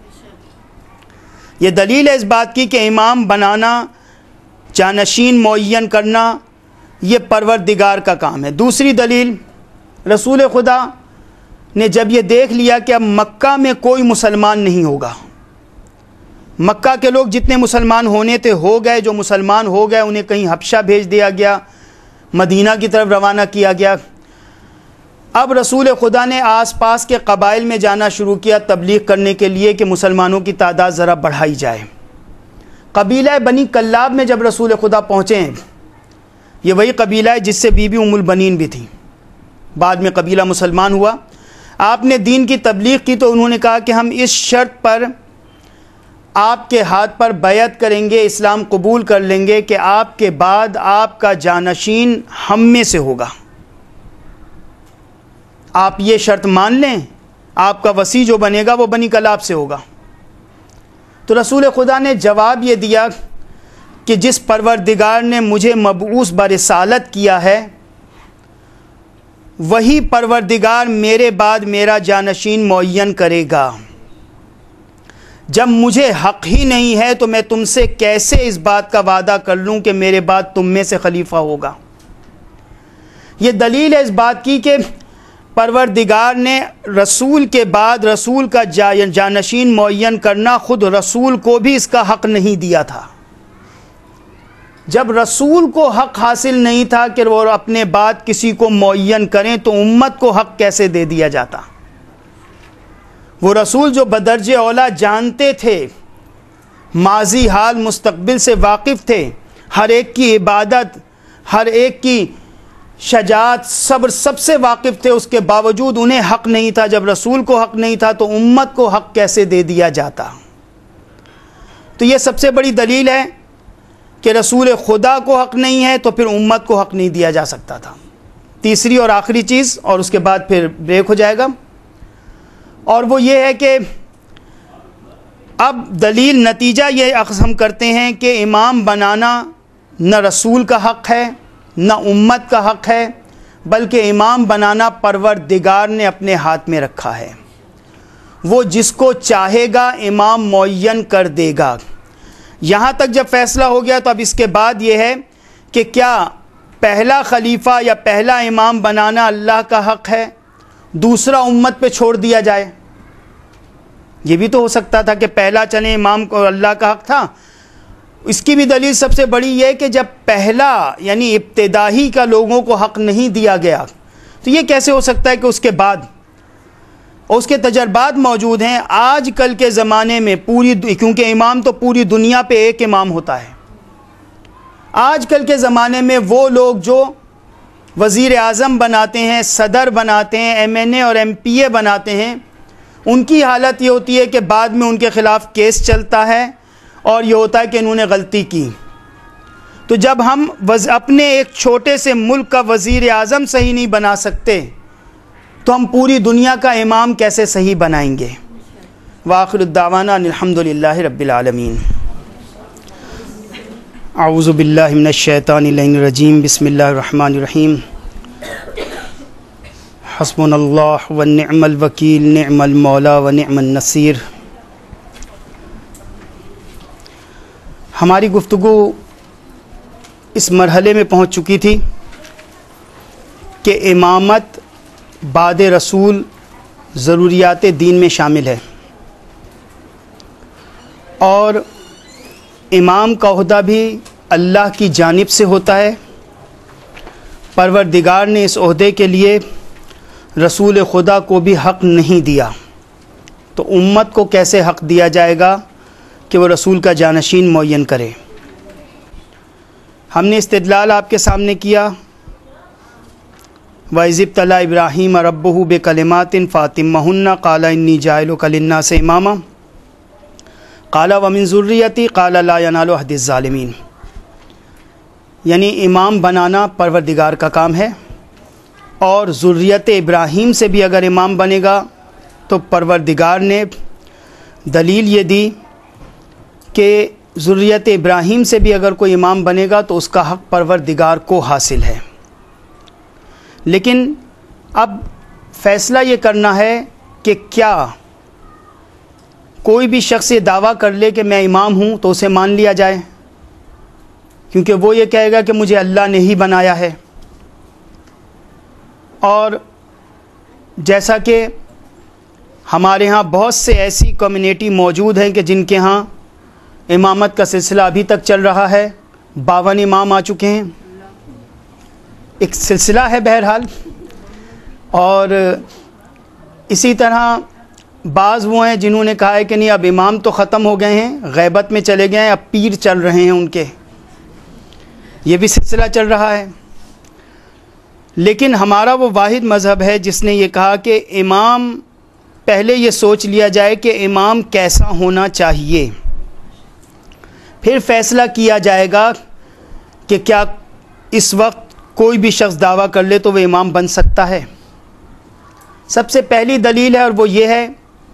یہ دلیل ہے اس بات کی کہ امام بنانا، جانشین معین کرنا، یہ پروردگار کا کام ہے۔ دوسری دلیل، رسول خدا نے جب یہ دیکھ لیا کہ اب مکہ میں کوئی مسلمان نہیں ہوگا، مکہ کے لوگ جتنے مسلمان ہونے تھے ہو گئے، جو مسلمان ہو گئے انہیں کہیں حبشہ بھیج دیا گیا، مدینہ کی طرف روانہ کیا گیا، اب رسول خدا نے آس پاس کے قبائل میں جانا شروع کیا تبلیغ کرنے کے لیے کہ مسلمانوں کی تعداد ذرا بڑھائی جائے۔ قبیلہ بنی کلاب میں جب رسول خدا پہنچے ہیں، یہ وہی قبیلہ ہے جس سے بی بی ام البنین بھی تھی، بعد میں قبیلہ مسلمان ہوا۔ آپ نے دین کی تبلیغ کی تو انہوں نے کہا کہ ہم اس شرط پر آپ کے ہاتھ پر بیعت کریں گے، اسلام قبول کر لیں گے کہ آپ کے بعد آپ کا جانشین ہم میں سے ہوگا، آپ یہ شرط مان لیں، آپ کا وصی جو بنے گا وہ بنی کلاب سے ہوگا۔ تو رسول خدا نے جواب یہ دیا کہ جس پروردگار نے مجھے مبعوث برسالت کیا ہے وہی پروردگار میرے بعد میرا جانشین معین کرے گا۔ جب مجھے حق ہی نہیں ہے تو میں تم سے کیسے اس بات کا وعدہ کر لوں کہ میرے بعد تم میں سے خلیفہ ہوگا؟ یہ دلیل ہے اس بات کی کہ پروردگار نے رسول کے بعد رسول کا جانشین معین کرنا، خود رسول کو بھی اس کا حق نہیں دیا تھا۔ جب رسول کو حق حاصل نہیں تھا کہ وہ اپنے بعد کسی کو معین کریں تو امت کو حق کیسے دے دیا جاتا؟ وہ رسول جو بدرجہ اولا جانتے تھے، ماضی حال مستقبل سے واقف تھے، ہر ایک کی عبادت، ہر ایک کی شجاعت، صبر سب سے واقف تھے، اس کے باوجود انہیں حق نہیں تھا۔ جب رسول کو حق نہیں تھا تو امت کو حق کیسے دے دیا جاتا؟ تو یہ سب سے بڑی دلیل ہے کہ رسول خدا کو حق نہیں ہے تو پھر امت کو حق نہیں دیا جا سکتا تھا۔ تیسری اور آخری چیز، اور اس کے بعد پھر بریک ہو جائے گا، اور وہ یہ ہے کہ اب دلیل نتیجہ یہ اخذ ہم کرتے ہیں کہ امام بنانا نہ رسول کا حق ہے نہ امت کا حق ہے، بلکہ امام بنانا پروردگار نے اپنے ہاتھ میں رکھا ہے، وہ جس کو چاہے گا امام معین کر دے گا۔ یہاں تک جب فیصلہ ہو گیا تو اب اس کے بعد یہ ہے کہ کیا پہلا خلیفہ یا پہلا امام بنانا اللہ کا حق ہے، دوسرا امت پہ چھوڑ دیا جائے؟ یہ بھی تو ہو سکتا تھا کہ پہلا چلے امام کو اللہ کا حق تھا۔ اس کی بھی دلیل سب سے بڑی یہ کہ جب پہلا یعنی ابتدائی کا لوگوں کو حق نہیں دیا گیا تو یہ کیسے ہو سکتا ہے کہ اس کے بعد، اور اس کے تجربات موجود ہیں آج کل کے زمانے میں پوری، کیونکہ امام تو پوری دنیا پہ ایک امام ہوتا ہے۔ آج کل کے زمانے میں وہ لوگ جو وزیر اعظم بناتے ہیں، صدر بناتے ہیں، ایم این اے اور ایم پی اے بناتے ہیں، ان کی حالت یہ ہوتی ہے کہ بعد میں ان کے خلاف کیس چلتا ہے اور یہ ہوتا ہے کہ انہوں نے غلطی کی۔ تو جب ہم اپنے ایک چھوٹے سے ملک کا وزیر اعظم صحیح نہیں بنا سکتے تو ہم پوری دنیا کا امام کیسے صحیح بنائیں گے؟ وآخر الدعوانا الحمد للہ رب العالمین۔ اعوذ باللہ من الشیطان اللعین الرجیم، بسم اللہ الرحمن الرحیم۔ حسبنا اللہ ونعم الوکیل، نعم المولا ونعم النصیر۔ ہماری گفتگو اس مرحلے میں پہنچ چکی تھی کہ امامت بعد رسول ضروریات دین میں شامل ہے، اور امام کا عہدہ بھی اللہ کی جانب سے ہوتا ہے۔ پروردگار نے اس عہدے کے لیے رسول خدا کو بھی حق نہیں دیا، تو امت کو کیسے حق دیا جائے گا کہ وہ رسول کا جانشین معین کرے؟ ہم نے استدلال آپ کے سامنے کیا، وَإِذِ ابْتَلَىٰ إِبْرَاهِيمَ رَبُّهُ بِكَلِمَاتٍ فَأَتَمَّهُنَّ قَالَ إِنِّي جَاعِلُكَ لِلنَّاسِ إِمَامًا قَالَ وَمِن ذُرِّيَّتِي قَالَ لَا يَنَالُ عَهْدِ الظَّالِمِينَ، یعنی امام بنانا پروردگار کا کام ہے، اور ذریت ابراہیم سے بھی اگر امام بنے گا تو پروردگار نے دلیل یہ دی کہ ذریت ابراہیم سے بھی اگر کوئی امام بنے گا تو اس کا حق پروردگار کو حاصل ہے۔ لیکن اب فیصلہ یہ کرنا ہے کہ کیا کوئی بھی شخص یہ دعویٰ کر لے کہ میں امام ہوں تو اسے مان لیا جائے، کیونکہ وہ یہ کہے گا کہ مجھے اللہ نے ہی بنایا ہے۔ اور جیسا کہ ہمارے ہاں بہت سے ایسی کمیونٹی موجود ہیں کہ جن کے ہاں امامت کا سلسلہ ابھی تک چل رہا ہے، باون امام آ چکے ہیں، ایک سلسلہ ہے بہرحال۔ اور اسی طرح بعض وہ ہیں جنہوں نے کہا ہے کہ نہیں، اب امام تو ختم ہو گئے ہیں، غیبت میں چلے گئے ہیں، اب پیر چل رہے ہیں ان کے، یہ بھی سلسلہ چل رہا ہے۔ لیکن ہمارا وہ واحد مذہب ہے جس نے یہ کہا کہ امام پہلے یہ سوچ لیا جائے کہ امام کیسا ہونا چاہیے، پھر فیصلہ کیا جائے گا کہ کیا اس وقت کوئی بھی شخص دعویٰ کر لے تو وہ امام بن سکتا ہے۔ سب سے پہلی دلیل ہے اور وہ یہ ہے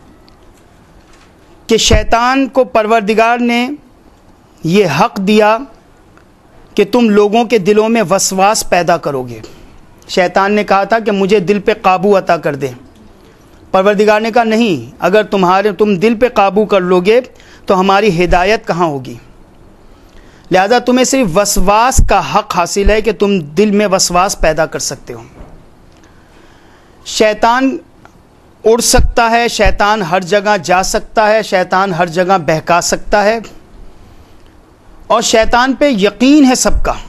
کہ شیطان کو پروردگار نے یہ حق دیا کہ تم لوگوں کے دلوں میں وسواس پیدا کرو گے۔ شیطان نے کہا تھا کہ مجھے دل پہ قابو عطا کر دے، پروردگار نے کہا نہیں، اگر تمہارے تم دل پہ قابو کر لو گے تو ہماری ہدایت کہاں ہوگی؟ لہذا تمہیں صرف وسواس کا حق حاصل ہے کہ تم دل میں وسواس پیدا کر سکتے ہو۔ شیطان اڑ سکتا ہے، شیطان ہر جگہ جا سکتا ہے، شیطان ہر جگہ بہکا سکتا ہے، اور شیطان پہ یقین ہے سب کا۔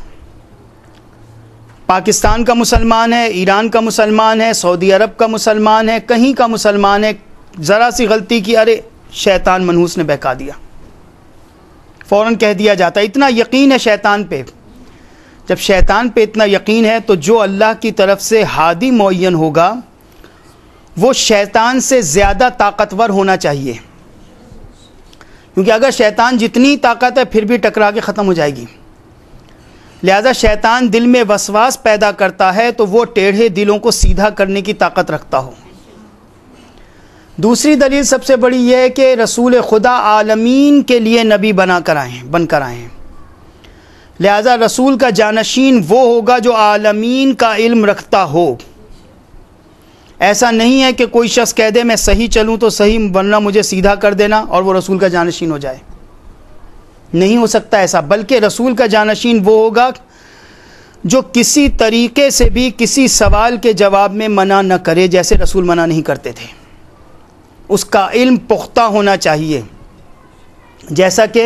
پاکستان کا مسلمان ہے، ایران کا مسلمان ہے، سعودی عرب کا مسلمان ہے، کہیں کا مسلمان ہے، ذرا سی غلطی کی، ارے شیطان منحوس نے بہکا دیا، فوراً کہہ دیا جاتا ہے۔ اتنا یقین ہے شیطان پہ۔ جب شیطان پہ اتنا یقین ہے تو جو اللہ کی طرف سے ہادی معین ہوگا وہ شیطان سے زیادہ طاقتور ہونا چاہیے، کیونکہ اگر شیطان جتنی طاقت ہے پھر بھی ٹکرا کے ختم ہو جائے گی۔ لہذا شیطان دل میں وسواس پیدا کرتا ہے تو وہ ٹیڑھے دلوں کو سیدھا کرنے کی طاقت رکھتا ہو۔ دوسری دلیل سب سے بڑی یہ ہے کہ رسول خدا عالمین کے لیے نبی بنا کر آئے ہیں بن کر آئے ہیں، لہذا رسول کا جانشین وہ ہوگا جو عالمین کا علم رکھتا ہو۔ ایسا نہیں ہے کہ کوئی شخص کہہ دے میں صحیح چلوں تو صحیح، ورنہ مجھے سیدھا کر دینا، اور وہ رسول کا جانشین ہو جائے۔ نہیں ہو سکتا ایسا، بلکہ رسول کا جانشین وہ ہوگا جو کسی طریقے سے بھی کسی سوال کے جواب میں منع نہ کرے، جیسے رسول منع نہیں کرتے تھے۔ اس کا علم پختہ ہونا چاہیے، جیسا کہ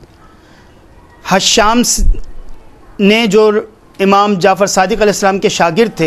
حشام نے جو امام جعفر صادق علیہ السلام کے شاگرد تھے،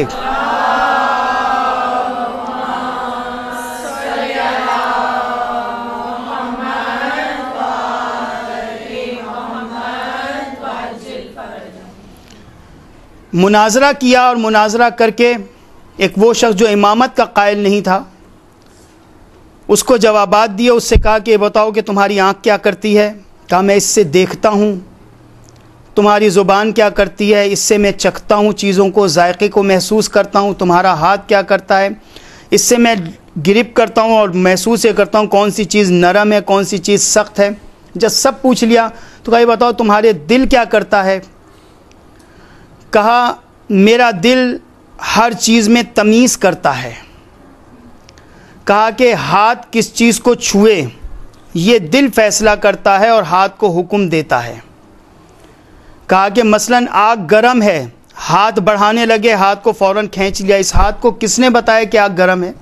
مناظرہ کیا اور مناظرہ کر کے ایک وہ شخص جو امامت کا قائل نہیں تھا اس کو جوابات دیے. اس سے کہا کہ یہ بتاؤ کہ تمہاری آنکھ کیا کرتی ہے؟ کہا میں اس سے دیکھتا ہوں. تمہاری زبان کیا کرتی ہے؟ اس سے میں چکھتا ہوں چیزوں کو، ذائقے کو محسوس کرتا ہوں. تمہارا ہاتھ کیا کرتا ہے؟ اس سے میں گرپ کرتا ہوں اور محسوس یہ کرتا ہوں کون سی چیز نرم ہے، کون سی چیز سخت ہے. جب سب پوچھ لیا تو کہا یہ بتاؤ تمہارے دل کیا کرتا ہے؟ کہا میرا دل ہر چیز میں تمیز کرتا ہے. کہا کہ ہاتھ کس چیز کو چھوئے یہ دل فیصلہ کرتا ہے اور ہاتھ کو حکم دیتا ہے. کہا کہ مثلا آگ گرم ہے، ہاتھ بڑھانے لگے، ہاتھ کو فوراً کھینچ لیا. اس ہاتھ کو کس نے بتایا کہ آگ گرم ہے؟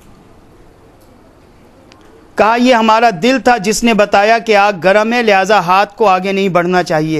کہا یہ ہمارا دل تھا جس نے بتایا کہ آگ گرم ہے، لہٰذا ہاتھ کو آگے نہیں بڑھنا چاہیے.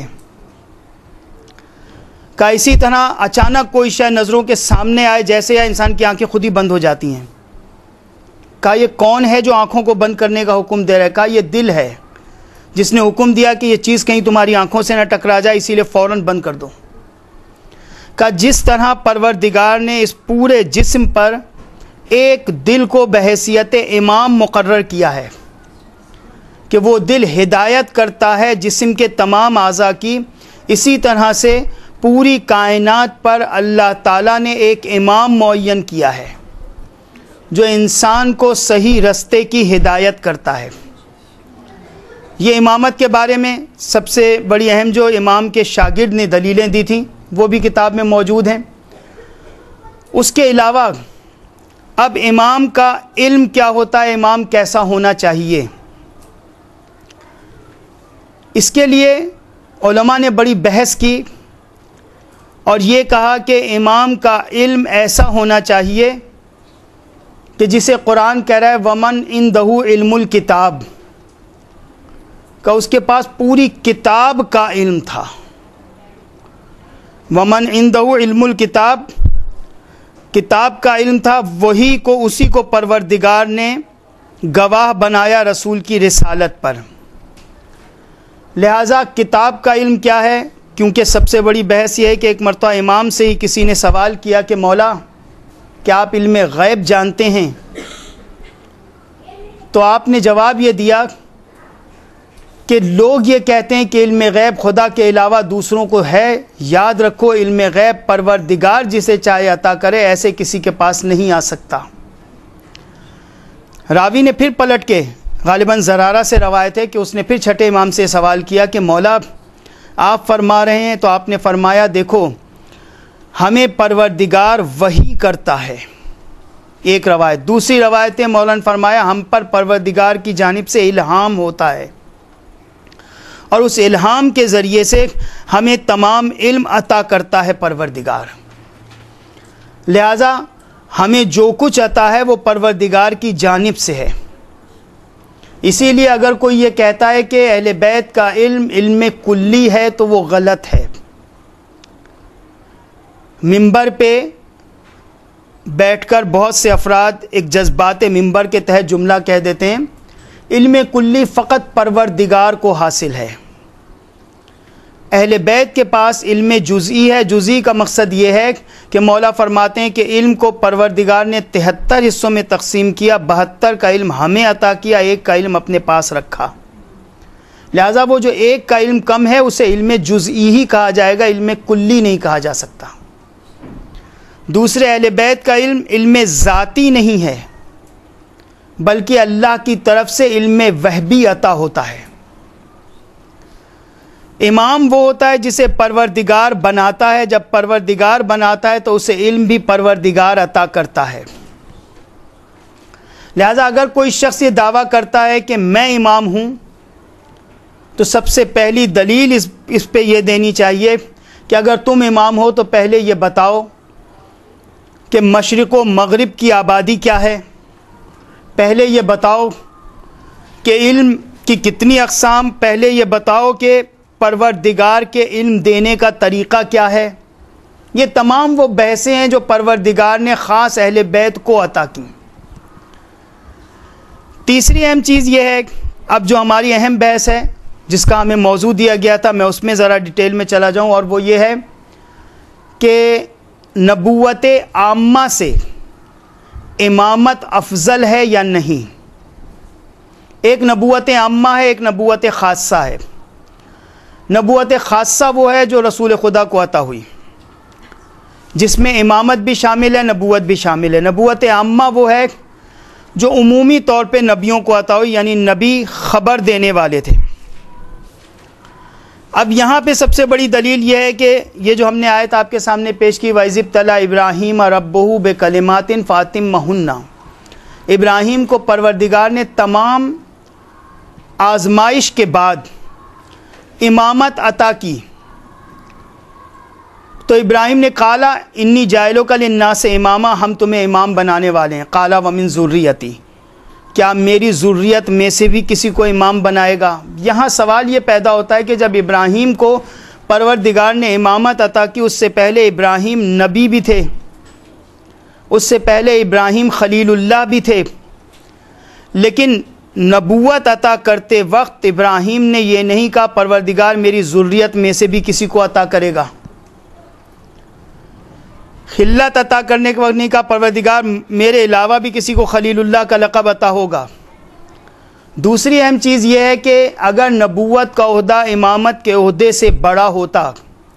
کہا اسی طرح اچانک کوئی شے نظروں کے سامنے آئے جیسے یا انسان کی آنکھیں خود ہی بند ہو جاتی ہیں. کہا یہ کون ہے جو آنکھوں کو بند کرنے کا حکم دے رہا ہے؟ کہا یہ دل ہے جس نے حکم دیا کہ یہ چیز کہیں تمہاری آنکھوں سے نہ ٹکرا جائے، اسی لیے فوراً بند کر دو. کہا جس طرح پروردگار نے اس پورے جسم پر ایک دل کو بحیثیت امام مقرر کیا ہے کہ وہ دل ہدایت کرتا ہے جسم کے تمام اعضاء کی، اسی طرح سے پوری کائنات پر اللہ تعالیٰ نے ایک امام معین کیا ہے جو انسان کو صحیح رستے کی ہدایت کرتا ہے. یہ امامت کے بارے میں سب سے بڑی اہم جو امام کے شاگرد نے دلیلیں دی تھیں وہ بھی کتاب میں موجود ہیں. اس کے علاوہ اب امام کا علم کیا ہوتا ہے، امام کیسا ہونا چاہیے، اس کے لیے علماء نے بڑی بحث کی اور یہ کہا کہ امام کا علم ایسا ہونا چاہیے کہ جسے قرآن کہہ رہا ہے ومن عندہ علم الکتاب، کہ اس کے پاس پوری کتاب کا علم تھا. ومن عندہ علم الکتاب، کتاب کا علم تھا، وہی کو اسی کو پروردگار نے گواہ بنایا رسول کی رسالت پر. لہٰذا کتاب کا علم کیا ہے؟ کیونکہ سب سے بڑی بحث یہ ہے کہ ایک مرتبہ امام سے ہی کسی نے سوال کیا کہ مولا کیا آپ علم غیب جانتے ہیں؟ تو آپ نے جواب یہ دیا کہ لوگ یہ کہتے ہیں کہ علم غیب خدا کے علاوہ دوسروں کو ہے، یاد رکھو علم غیب پروردگار جسے چاہے عطا کرے، ایسے کسی کے پاس نہیں آ سکتا. راوی نے پھر پلٹ کے غالباً زرارہ سے روایت ہے کہ اس نے پھر چھٹے امام سے سوال کیا کہ مولا آپ فرما رہے ہیں، تو آپ نے فرمایا دیکھو ہمیں پروردگار وحی کرتا ہے، ایک روایت. دوسری روایت ہے مولا نے فرمایا ہم پر پروردگار کی جانب سے الہام ہوتا ہے اور اس الہام کے ذریعے سے ہمیں تمام علم عطا کرتا ہے پروردگار. لہٰذا ہمیں جو کچھ عطا ہے وہ پروردگار کی جانب سے ہے. اسی لیے اگر کوئی یہ کہتا ہے کہ اہل بیت کا علم علم کلی ہے تو وہ غلط ہے. منبر پہ بیٹھ کر بہت سے افراد ایک جذبات منبر کے تحت جملہ کہہ دیتے ہیں علم کلی فقط پروردگار کو حاصل ہے. اہل بیت کے پاس علم جزئی ہے. جزئی کا مقصد یہ ہے کہ مولا فرماتے ہیں کہ علم کو پروردگار نے تہتر حصوں میں تقسیم کیا، بہتر کا علم ہمیں عطا کیا، ایک کا علم اپنے پاس رکھا. لہٰذا وہ جو ایک کا علم کم ہے اسے علم جزئی ہی کہا جائے گا، علم کلی نہیں کہا جا سکتا. دوسرے اہل بیت کا علم علم ذاتی نہیں ہے بلکہ اللہ کی طرف سے علم وہبی عطا ہوتا ہے. امام وہ ہوتا ہے جسے پروردگار بناتا ہے، جب پروردگار بناتا ہے تو اسے علم بھی پروردگار عطا کرتا ہے. لہذا اگر کوئی شخص یہ دعویٰ کرتا ہے کہ میں امام ہوں تو سب سے پہلی دلیل اس اس پہ یہ دینی چاہیے کہ اگر تم امام ہو تو پہلے یہ بتاؤ کہ مشرق و مغرب کی آبادی کیا ہے، پہلے یہ بتاؤ کہ علم کی کتنی اقسام، پہلے یہ بتاؤ کہ پروردگار کے علم دینے کا طریقہ کیا ہے. یہ تمام وہ بحثیں ہیں جو پروردگار نے خاص اہل بیت کو عطا کی. تیسری اہم چیز یہ ہے، اب جو ہماری اہم بحث ہے جس کا ہمیں موضوع دیا گیا تھا میں اس میں ذرا ڈیٹیل میں چلا جاؤں، اور وہ یہ ہے کہ نبوت عامہ سے امامت افضل ہے یا نہیں؟ ایک نبوت عامہ ہے، ایک نبوت خاصہ ہے۔ نبوت خاصہ وہ ہے جو رسول خدا کو عطا ہوئی، جس میں امامت بھی شامل ہے، نبوت بھی شامل ہے۔ نبوت عامہ وہ ہے جو عمومی طور پہ نبیوں کو عطا ہوئی، یعنی نبی خبر دینے والے تھے۔ اب یہاں پہ سب سے بڑی دلیل یہ ہے کہ یہ جو ہم نے آیت آپ کے سامنے پیش کی، وَإِذِ ابْتَلَىٰ إِبْرَاهِيمَ رَبُّهُ بِكَلِمَاتٍ فَأَتَمَّهُنَّ، ابراہیم کو پروردگار نے تمام آزمائش کے بعد امامت عطا کی، تو ابراہیم نے قالا انی جاعلک للناس اماما، ہم تمہیں امام بنانے والے ہیں۔ قالا ومن ذریتی، کیا میری ذریت میں سے بھی کسی کو امام بنائے گا؟ یہاں سوال یہ پیدا ہوتا ہے کہ جب ابراہیم کو پروردگار نے امامت عطا کی، اس سے پہلے ابراہیم نبی بھی تھے، اس سے پہلے ابراہیم خلیل اللہ بھی تھے، لیکن نبوت عطا کرتے وقت ابراہیم نے یہ نہیں کہا پروردگار میری ذریت میں سے بھی کسی کو عطا کرے گا۔ خلت عطا کرنے کے وقت نہیں کہا پروردگار میرے علاوہ بھی کسی کو خلیل اللہ کا لقب عطا ہوگا۔ دوسری اہم چیز یہ ہے کہ اگر نبوت کا عہدہ امامت کے عہدے سے بڑا ہوتا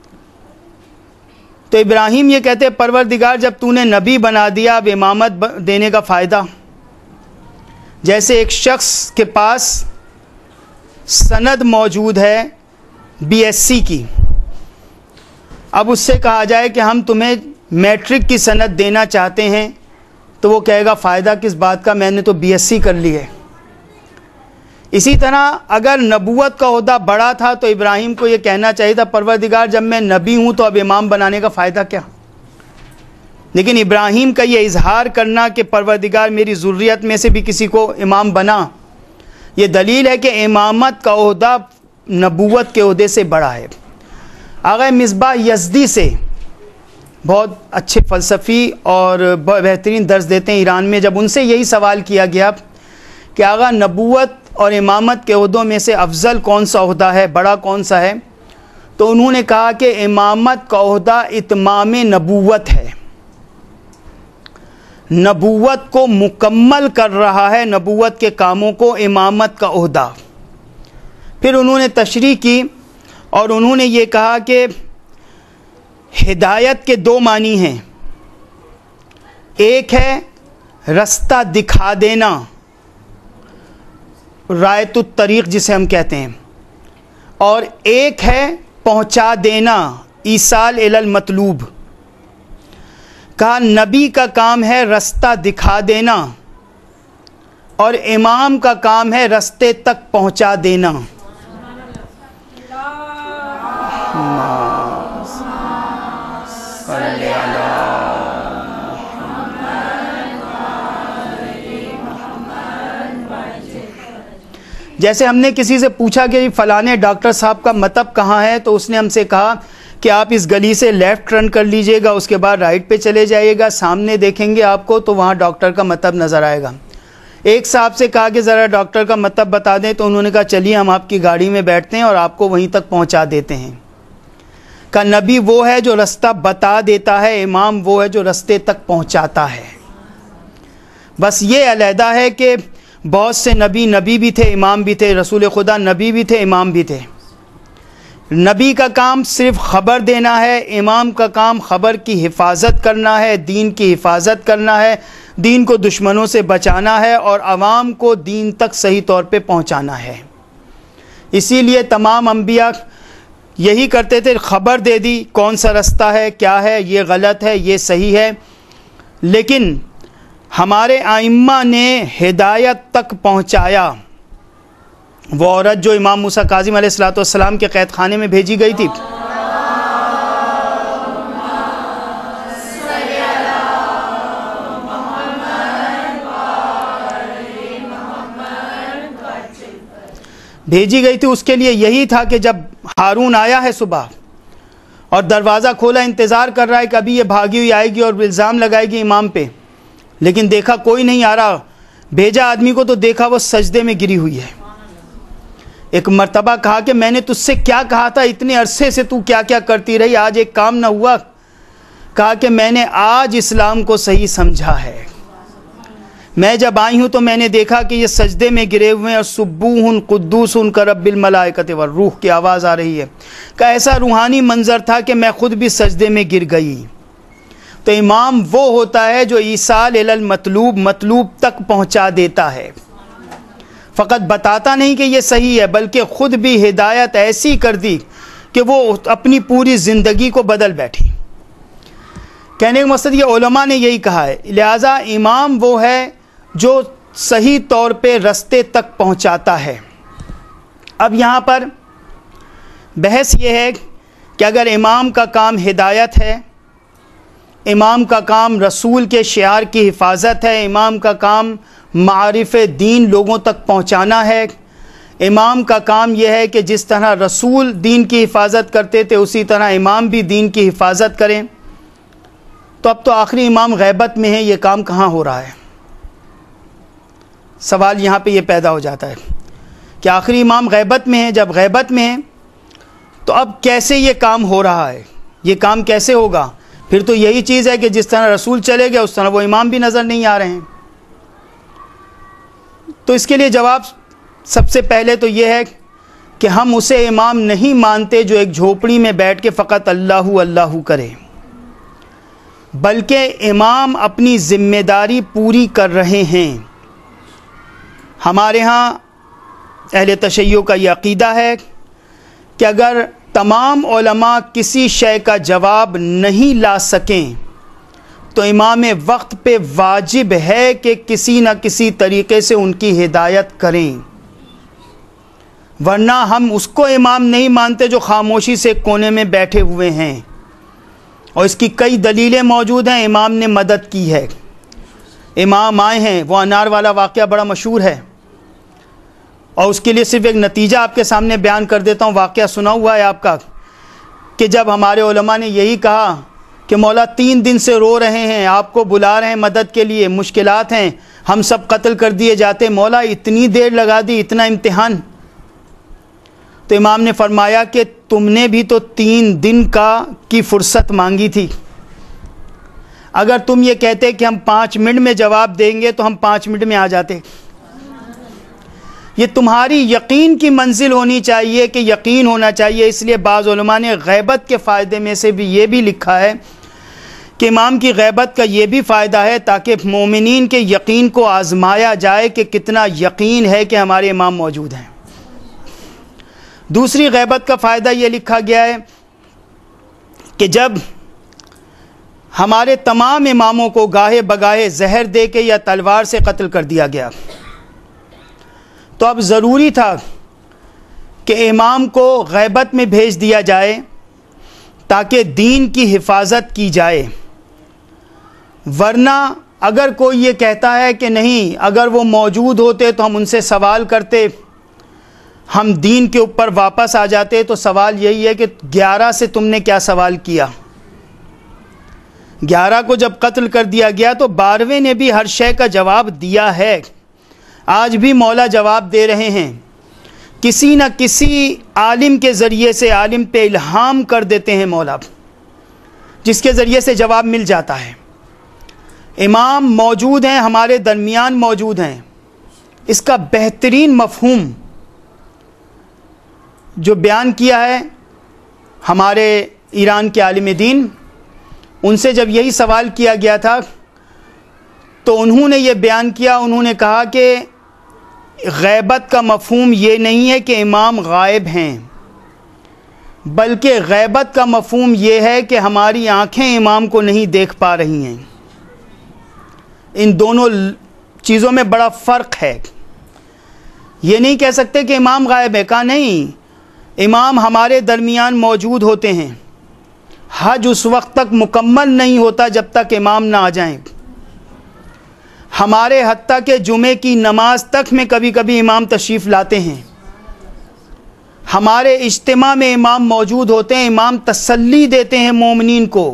تو ابراہیم یہ کہتے پروردگار جب تو نے نبی بنا دیا اب امامت دینے کا فائدہ؟ جیسے ایک شخص کے پاس سند موجود ہے بی ایس سی کی، اب اس سے کہا جائے کہ ہم تمہیں میٹرک کی سند دینا چاہتے ہیں، تو وہ کہے گا فائدہ کس بات کا، میں نے تو بی ایس سی کر لی ہے۔ اسی طرح اگر نبوت کا عہدہ بڑا تھا تو ابراہیم کو یہ کہنا چاہیے تھا پروردگار جب میں نبی ہوں تو اب امام بنانے کا فائدہ کیا؟ لیکن ابراہیم کا یہ اظہار کرنا کہ پروردگار میری ذریت میں سے بھی کسی کو امام بنا، یہ دلیل ہے کہ امامت کا عہدہ نبوت کے عہدے سے بڑا ہے۔ آغا مصباح یزدی سے بہت اچھے فلسفی اور بہترین درس دیتے ہیں ایران میں، جب ان سے یہی سوال کیا گیا کہ آغا نبوت اور امامت کے عہدوں میں سے افضل کون سا عہدہ ہے، بڑا کون سا ہے، تو انہوں نے کہا کہ امامت کا عہدہ اتمام نبوت ہے، نبوت کو مکمل کر رہا ہے، نبوت کے کاموں کو امامت کا عہدہ۔ پھر انہوں نے تشریح کی اور انہوں نے یہ کہا کہ ہدایت کے دو معنی ہیں، ایک ہے رستہ دکھا دینا، رایت الطریق جسے ہم کہتے ہیں، اور ایک ہے پہنچا دینا، ایصال الی المطلوب۔ کہا نبی کا کام ہے رستہ دکھا دینا اور امام کا کام ہے رستے تک پہنچا دینا۔ جیسے ہم نے کسی سے پوچھا کہ فلانے ڈاکٹر صاحب کا مطب کہاں ہے، تو اس نے ہم سے کہا کہ آپ اس گلی سے لیفٹ ٹرن کر لیجئے گا، اس کے بعد رائٹ پہ چلے جائیے گا، سامنے دیکھیں گے آپ کو تو وہاں ڈاکٹر کا مطب نظر آئے گا۔ ایک صاحب سے کہا کہ ذرا ڈاکٹر کا مطب بتا دیں، تو انہوں نے کہا چلیے ہم آپ کی گاڑی میں بیٹھتے ہیں اور آپ کو وہیں تک پہنچا دیتے ہیں۔ کہ نبی وہ ہے جو رستہ بتا دیتا ہے، امام وہ ہے جو رستے تک پہنچاتا ہے۔ بس یہ علیحدہ ہے کہ بہت سے نبی نبی بھی تھے، امام بھی تھے، رسول خدا نبی بھی تھے، امام بھی تھے۔ نبی کا کام صرف خبر دینا ہے، امام کا کام خبر کی حفاظت کرنا ہے، دین کی حفاظت کرنا ہے، دین کو دشمنوں سے بچانا ہے اور عوام کو دین تک صحیح طور پہ پہنچانا ہے۔ اسی لیے تمام انبیاء یہی کرتے تھے، خبر دے دی کون سا رستہ ہے، کیا ہے، یہ غلط ہے، یہ صحیح ہے۔ لیکن ہمارے ائمہ نے ہدایت تک پہنچایا۔ وہ عورت جو امام موسیٰ کاظم علیہ الصلوۃ والسلام کے قید خانے میں بھیجی گئی تھی، بھیجی گئی تھی، اس کے لیے یہی تھا کہ جب ہارون آیا ہے صبح اور دروازہ کھولا، انتظار کر رہا ہے کہ ابھی یہ بھاگی ہوئی آئے گی اور الزام لگائے گی امام پہ، لیکن دیکھا کوئی نہیں آ رہا، بھیجا آدمی کو تو دیکھا وہ سجدے میں گری ہوئی ہے۔ ایک مرتبہ کہا کہ میں نے تجھ سے کیا کہا تھا، اتنے عرصے سے تو کیا کیا کرتی رہی، آج ایک کام نہ ہوا؟ کہا کہ میں نے آج اسلام کو صحیح سمجھا ہے. میں جب آئی ہوں تو میں نے دیکھا کہ یہ سجدے میں گرے ہوئے ہیں اور سبوح قدوس کا رب الملائکۃ والروح کی آواز آ رہی ہے. کہ ایسا روحانی منظر تھا کہ میں خود بھی سجدے میں گر گئی. تو امام وہ ہوتا ہے جو ایصال الی المطلوب مطلوب تک پہنچا دیتا ہے، فقط بتاتا نہیں کہ یہ صحیح ہے بلکہ خود بھی ہدایت ایسی کر دی کہ وہ اپنی پوری زندگی کو بدل بیٹھی. کہنے کا مقصد یہ علماء نے یہی کہا ہے. لہٰذا امام وہ ہے جو صحیح طور پہ رستے تک پہنچاتا ہے. اب یہاں پر بحث یہ ہے کہ اگر امام کا کام ہدایت ہے، امام کا کام رسول کے شعار کی حفاظت ہے، امام کا کام معارف دین لوگوں تک پہنچانا ہے، امام کا کام یہ ہے کہ جس طرح رسول دین کی حفاظت کرتے تھے اسی طرح امام بھی دین کی حفاظت کریں، تو اب تو آخری امام غیبت میں ہے، یہ کام کہاں ہو رہا ہے؟ سوال یہاں پہ یہ پیدا ہو جاتا ہے کہ آخری امام غیبت میں ہے. جب غیبت میں ہے تو اب کیسے یہ کام ہو رہا ہے؟ یہ کام کیسے ہوگا؟ پھر تو یہی چیز ہے کہ جس طرح رسول چلے گئے اس طرح وہ امام بھی نظر نہیں آ رہے ہیں. تو اس کے لیے جواب سب سے پہلے تو یہ ہے کہ ہم اسے امام نہیں مانتے جو ایک جھوپڑی میں بیٹھ کے فقط اللہ اللہ کرے، بلکہ امام اپنی ذمہ داری پوری کر رہے ہیں. ہمارے ہاں اہل تشیع کا یہ عقیدہ ہے کہ اگر تمام علماء کسی شے کا جواب نہیں لا سکیں تو امام وقت پہ واجب ہے کہ کسی نہ کسی طریقے سے ان کی ہدایت کریں، ورنہ ہم اس کو امام نہیں مانتے جو خاموشی سے کونے میں بیٹھے ہوئے ہیں. اور اس کی کئی دلیلیں موجود ہیں. امام نے مدد کی ہے، امام آئے ہیں. وہ انار والا واقعہ بڑا مشہور ہے اور اس کے لیے صرف ایک نتیجہ آپ کے سامنے بیان کر دیتا ہوں. واقعہ سنا ہوا ہے آپ کا کہ جب ہمارے علماء نے یہی کہا کہ مولا تین دن سے رو رہے ہیں، آپ کو بلا رہے ہیں مدد کے لیے، مشکلات ہیں، ہم سب قتل کر دیے جاتے، مولا اتنی دیر لگا دی، اتنا امتحان. تو امام نے فرمایا کہ تم نے بھی تو تین دن کا کی فرصت مانگی تھی. اگر تم یہ کہتے کہ ہم پانچ منٹ میں جواب دیں گے تو ہم پانچ منٹ میں آ جاتے. یہ تمہاری یقین کی منزل ہونی چاہیے کہ یقین ہونا چاہیے. اس لیے بعض علماء نے غیبت کے فائدے میں سے بھی یہ بھی لکھا ہے کہ امام کی غیبت کا یہ بھی فائدہ ہے تاکہ مومنین کے یقین کو آزمایا جائے کہ کتنا یقین ہے کہ ہمارے امام موجود ہیں. دوسری غیبت کا فائدہ یہ لکھا گیا ہے کہ جب ہمارے تمام اماموں کو گاہے بگاہے زہر دے کے یا تلوار سے قتل کر دیا گیا تو اب ضروری تھا کہ امام کو غیبت میں بھیج دیا جائے تاکہ دین کی حفاظت کی جائے. ورنہ اگر کوئی یہ کہتا ہے کہ نہیں، اگر وہ موجود ہوتے تو ہم ان سے سوال کرتے، ہم دین کے اوپر واپس آ جاتے، تو سوال یہی ہے کہ گیارہ سے تم نے کیا سوال کیا؟ گیارہ کو جب قتل کر دیا گیا تو بارہویں نے بھی ہر شے کا جواب دیا ہے. آج بھی مولا جواب دے رہے ہیں. کسی نہ کسی عالم کے ذریعے سے عالم پہ الہام کر دیتے ہیں مولا، جس کے ذریعے سے جواب مل جاتا ہے. امام موجود ہیں، ہمارے درمیان موجود ہیں. اس کا بہترین مفہوم جو بیان کیا ہے ہمارے ایران کے عالم دین، ان سے جب یہی سوال کیا گیا تھا تو انہوں نے یہ بیان کیا، انہوں نے کہا کہ غیبت کا مفہوم یہ نہیں ہے کہ امام غائب ہیں، بلکہ غیبت کا مفہوم یہ ہے کہ ہماری آنکھیں امام کو نہیں دیکھ پا رہی ہیں. ان دونوں چیزوں میں بڑا فرق ہے. یہ نہیں کہہ سکتے کہ امام غائب ہے، کہا نہیں، امام ہمارے درمیان موجود ہوتے ہیں. حج اس وقت تک مکمل نہیں ہوتا جب تک امام نہ آ جائیں. ہمارے حتیٰ کہ جمعے کی نماز تک میں کبھی کبھی امام تشریف لاتے ہیں. ہمارے اجتماع میں امام موجود ہوتے ہیں، امام تسلی دیتے ہیں مومنین کو.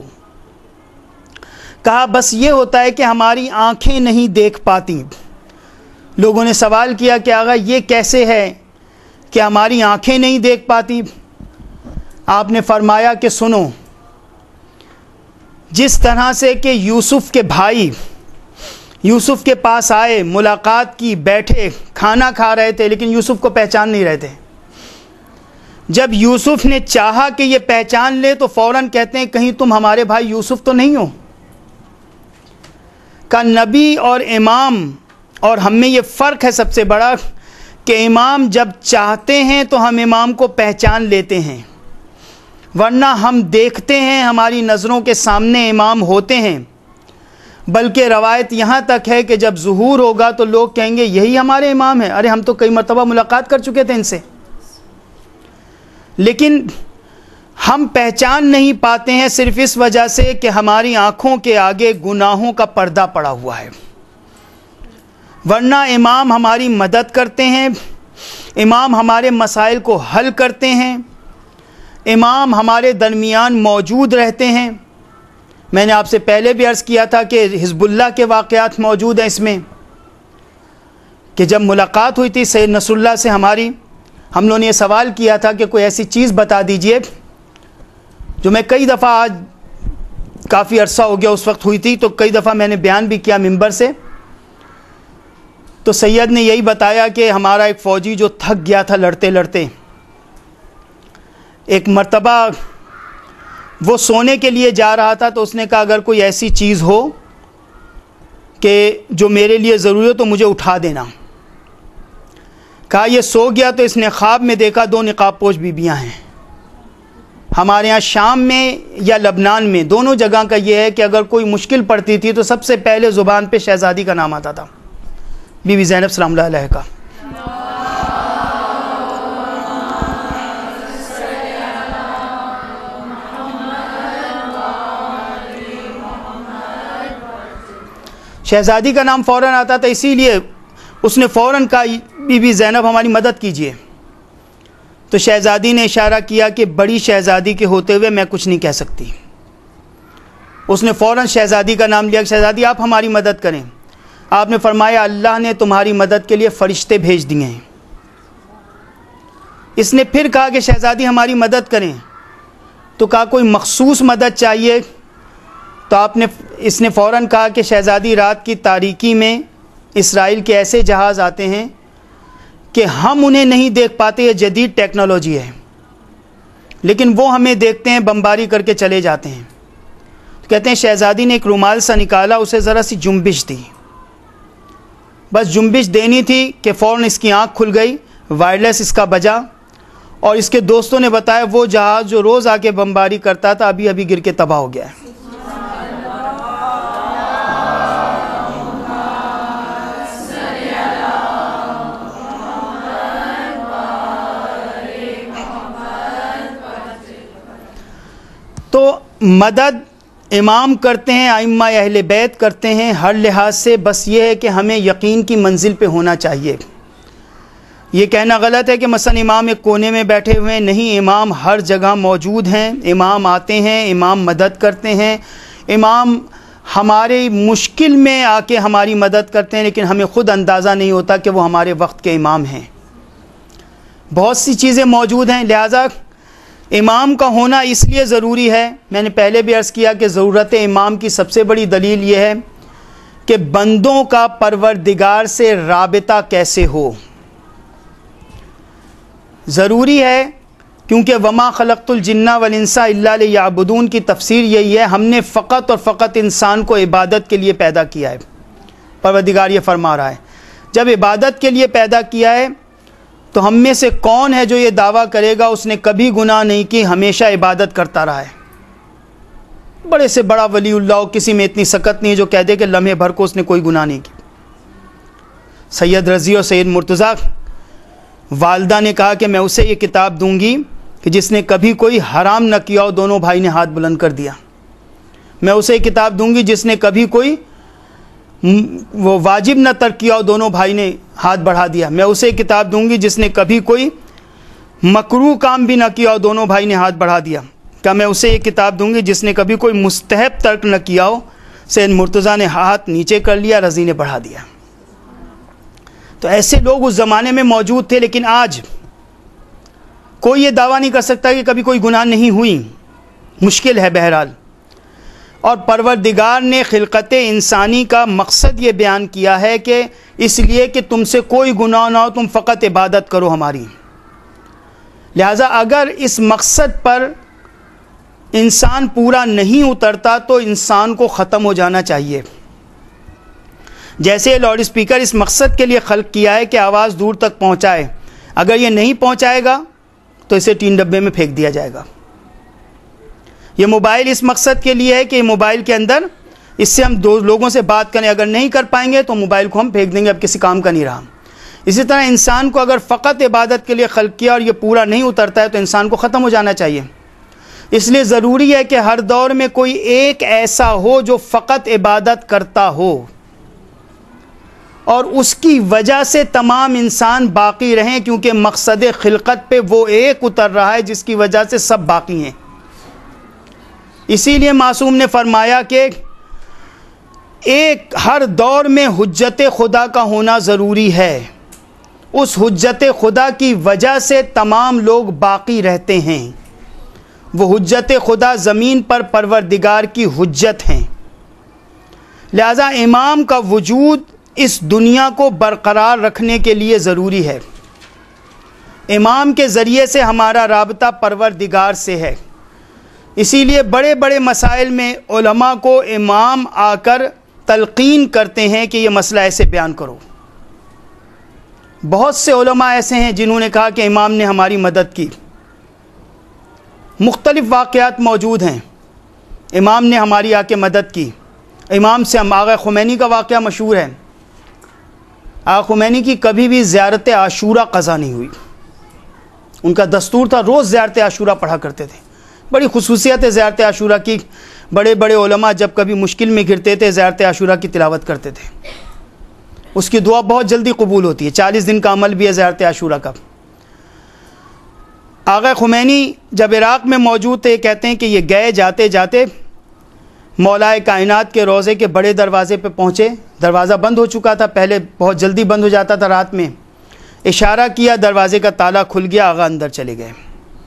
کہا بس یہ ہوتا ہے کہ ہماری آنکھیں نہیں دیکھ پاتی. لوگوں نے سوال کیا کہ آقا یہ کیسے ہے کہ ہماری آنکھیں نہیں دیکھ پاتی؟ آپ نے فرمایا کہ سنو، جس طرح سے کہ یوسف کے بھائی یوسف کے پاس آئے، ملاقات کی، بیٹھے، کھانا کھا رہے تھے، لیکن یوسف کو پہچان نہیں رہے تھے۔ جب یوسف نے چاہا کہ یہ پہچان لے تو فوراً کہتے ہیں کہیں تم ہمارے بھائی یوسف تو نہیں ہو؟ کہ نبی اور امام اور ہم میں یہ فرق ہے سب سے بڑا کہ امام جب چاہتے ہیں تو ہم امام کو پہچان لیتے ہیں، ورنہ ہم دیکھتے ہیں ہماری نظروں کے سامنے امام ہوتے ہیں، بلکہ روایت یہاں تک ہے کہ جب ظہور ہوگا تو لوگ کہیں گے یہی ہمارے امام ہیں، ارے ہم تو کئی مرتبہ ملاقات کر چکے تھے ان سے، لیکن ہم پہچان نہیں پاتے ہیں صرف اس وجہ سے کہ ہماری آنکھوں کے آگے گناہوں کا پردہ پڑا ہوا ہے، ورنہ امام ہماری مدد کرتے ہیں، امام ہمارے مسائل کو حل کرتے ہیں، امام ہمارے درمیان موجود رہتے ہیں۔ میں نے آپ سے پہلے بھی عرض کیا تھا کہ حزب اللہ کے واقعات موجود ہیں اس میں، کہ جب ملاقات ہوئی تھی سید نصر اللہ سے ہماری، ہم لوگوں نے یہ سوال کیا تھا کہ کوئی ایسی چیز بتا دیجئے جو میں کئی دفعہ، آج کافی عرصہ ہو گیا اس وقت ہوئی تھی تو کئی دفعہ میں نے بیان بھی کیا ممبر سے، تو سید نے یہی بتایا کہ ہمارا ایک فوجی جو تھک گیا تھا لڑتے لڑتے، ایک مرتبہ وہ سونے کے لیے جا رہا تھا تو اس نے کہا اگر کوئی ایسی چیز ہو کہ جو میرے لیے ضروری ہو تو مجھے اٹھا دینا۔ کہا یہ سو گیا تو اس نے خواب میں دیکھا دو نقاب پوش بیبیاں ہیں۔ ہمارے ہاں شام میں یا لبنان میں دونوں جگہ کا یہ ہے کہ اگر کوئی مشکل پڑتی تھی تو سب سے پہلے زبان پہ شہزادی کا نام آتا تھا، بی بی زینب سلام اللہ علیہ کا۔ شہزادی کا نام فوراً آتا تھا، اسی لیے اس نے فوراً کہا بی بی زینب ہماری مدد کیجیے، تو شہزادی نے اشارہ کیا کہ بڑی شہزادی کے ہوتے ہوئے میں کچھ نہیں کہہ سکتی۔ اس نے فوراً شہزادی کا نام لیا کہ شہزادی آپ ہماری مدد کریں۔ آپ نے فرمایا اللہ نے تمہاری مدد کے لیے فرشتے بھیج دیے ہیں۔ اس نے پھر کہا کہ شہزادی ہماری مدد کریں، تو کہا کوئی مخصوص مدد چاہیے، تو آپ نے اس نے فوراً کہا کہ شہزادی رات کی تاریکی میں اسرائیل کے ایسے جہاز آتے ہیں کہ ہم انہیں نہیں دیکھ پاتے، یہ جدید ٹیکنالوجی ہے، لیکن وہ ہمیں دیکھتے ہیں، بمباری کر کے چلے جاتے ہیں۔ کہتے ہیں شہزادی نے ایک رومال سا نکالا، اسے ذرا سی جنبش دی، بس جنبش دینی تھی کہ فوراً اس کی آنکھ کھل گئی، وائرلیس اس کا بجا، اور اس کے دوستوں نے بتایا وہ جہاز جو روز آ کے بمباری کرتا تھا ابھی ابھی گر کے تباہ ہو گیا ہے۔ تو مدد امام کرتے ہیں، ائمہ اہل بیت کرتے ہیں ہر لحاظ سے، بس یہ ہے کہ ہمیں یقین کی منزل پہ ہونا چاہیے۔ یہ کہنا غلط ہے کہ مثلا امام ایک کونے میں بیٹھے ہوئے ہیں، نہیں، امام ہر جگہ موجود ہیں، امام آتے ہیں، امام مدد کرتے ہیں، امام ہمارے مشکل میں آ کے ہماری مدد کرتے ہیں، لیکن ہمیں خود اندازہ نہیں ہوتا کہ وہ ہمارے وقت کے امام ہیں۔ بہت سی چیزیں موجود ہیں، لہٰذا امام کا ہونا اس لیے ضروری ہے۔ میں نے پہلے بھی عرض کیا کہ ضرورت امام کی سب سے بڑی دلیل یہ ہے کہ بندوں کا پروردگار سے رابطہ کیسے ہو، ضروری ہے، کیونکہ وما خلقت الجن والانس الا لیعبدون کی تفسیر یہی ہے، ہم نے فقط اور فقط انسان کو عبادت کے لیے پیدا کیا ہے۔ پروردگار یہ فرما رہا ہے جب عبادت کے لیے پیدا کیا ہے تو ہم میں سے کون ہے جو یہ دعویٰ کرے گا اس نے کبھی گناہ نہیں کی، ہمیشہ عبادت کرتا رہا ہے۔ بڑے سے بڑا ولی اللہ ہو، کسی میں اتنی سکت نہیں ہے جو کہہ دے کہ لمحے بھر کو اس نے کوئی گناہ نہیں کی۔ سید رضی اور سید مرتضیٰ، والدہ نے کہا کہ میں اسے یہ کتاب دوں گی کہ جس نے کبھی کوئی حرام نہ کیا ہو، دونوں بھائی نے ہاتھ بلند کر دیا۔ میں اسے یہ کتاب دوں گی جس نے کبھی کوئی وہ واجب نہ ترک کیا ہو، دونوں بھائی نے ہاتھ بڑھا دیا۔ میں اسے کتاب دوں گی جس نے کبھی کوئی مکروہ کام بھی نہ کیا ہو، دونوں بھائی نے ہاتھ بڑھا دیا۔ کہ میں اسے یہ کتاب دوں گی جس نے کبھی کوئی مستحب ترک نہ کیا ہو، سید مرتضیٰ نے ہاتھ نیچے کر لیا، رضی نے بڑھا دیا۔ تو ایسے لوگ اس زمانے میں موجود تھے، لیکن آج کوئی یہ دعویٰ نہیں کر سکتا کہ کبھی کوئی گناہ نہیں ہوئی، مشکل ہے بہرحال۔ اور پروردگار نے خلقت انسانی کا مقصد یہ بیان کیا ہے کہ اس لیے کہ تم سے کوئی گناہ نہ ہو، تم فقط عبادت کرو ہماری۔ لہٰذا اگر اس مقصد پر انسان پورا نہیں اترتا تو انسان کو ختم ہو جانا چاہیے۔ جیسے لاؤڈ اسپیکر اس مقصد کے لیے خلق کیا ہے کہ آواز دور تک پہنچائے، اگر یہ نہیں پہنچائے گا تو اسے ٹین ڈبے میں پھینک دیا جائے گا۔ یہ موبائل اس مقصد کے لیے ہے کہ موبائل کے اندر اس سے ہم دو لوگوں سے بات کریں، اگر نہیں کر پائیں گے تو موبائل کو ہم پھینک دیں گے، اب کسی کام کا نہیں رہا۔ اسی طرح انسان کو اگر فقط عبادت کے لیے خلق کیا اور یہ پورا نہیں اترتا ہے تو انسان کو ختم ہو جانا چاہیے۔ اس لیے ضروری ہے کہ ہر دور میں کوئی ایک ایسا ہو جو فقط عبادت کرتا ہو اور اس کی وجہ سے تمام انسان باقی رہیں، کیونکہ مقصد خلقت پہ وہ ایک اتر رہا ہے جس کی وجہ سے سب باقی ہیں۔ اسی لیے معصوم نے فرمایا کہ ایک ہر دور میں حجت خدا کا ہونا ضروری ہے، اس حجت خدا کی وجہ سے تمام لوگ باقی رہتے ہیں۔ وہ حجت خدا زمین پر پروردگار کی حجت ہیں، لہذا امام کا وجود اس دنیا کو برقرار رکھنے کے لیے ضروری ہے۔ امام کے ذریعے سے ہمارا رابطہ پروردگار سے ہے، اسی لیے بڑے بڑے مسائل میں علماء کو امام آ کر تلقین کرتے ہیں کہ یہ مسئلہ ایسے بیان کرو۔ بہت سے علماء ایسے ہیں جنہوں نے کہا کہ امام نے ہماری مدد کی، مختلف واقعات موجود ہیں، امام نے ہماری آ کے مدد کی۔ امام سے ہم آغا خمینی کا واقعہ مشہور ہے، آغا خمینی کی کبھی بھی زیارت عاشورہ قضا نہیں ہوئی، ان کا دستور تھا روز زیارت عاشورہ پڑھا کرتے تھے۔ بڑی خصوصیت ہے زیارت عاشورہ کی، بڑے بڑے علماء جب کبھی مشکل میں گرتے تھے زیارت عاشورہ کی تلاوت کرتے تھے، اس کی دعا بہت جلدی قبول ہوتی ہے۔ چالیس دن کا عمل بھی ہے زیارت عاشورہ کا۔ آغا خمینی جب عراق میں موجود تھے، کہتے ہیں کہ یہ گئے جاتے جاتے مولا کائنات کے روضے کے بڑے دروازے پہ پہنچے، دروازہ بند ہو چکا تھا، پہلے بہت جلدی بند ہو جاتا تھا رات میں، اشارہ کیا، دروازے کا تالا کھل گیا، آغا اندر چلے گئے۔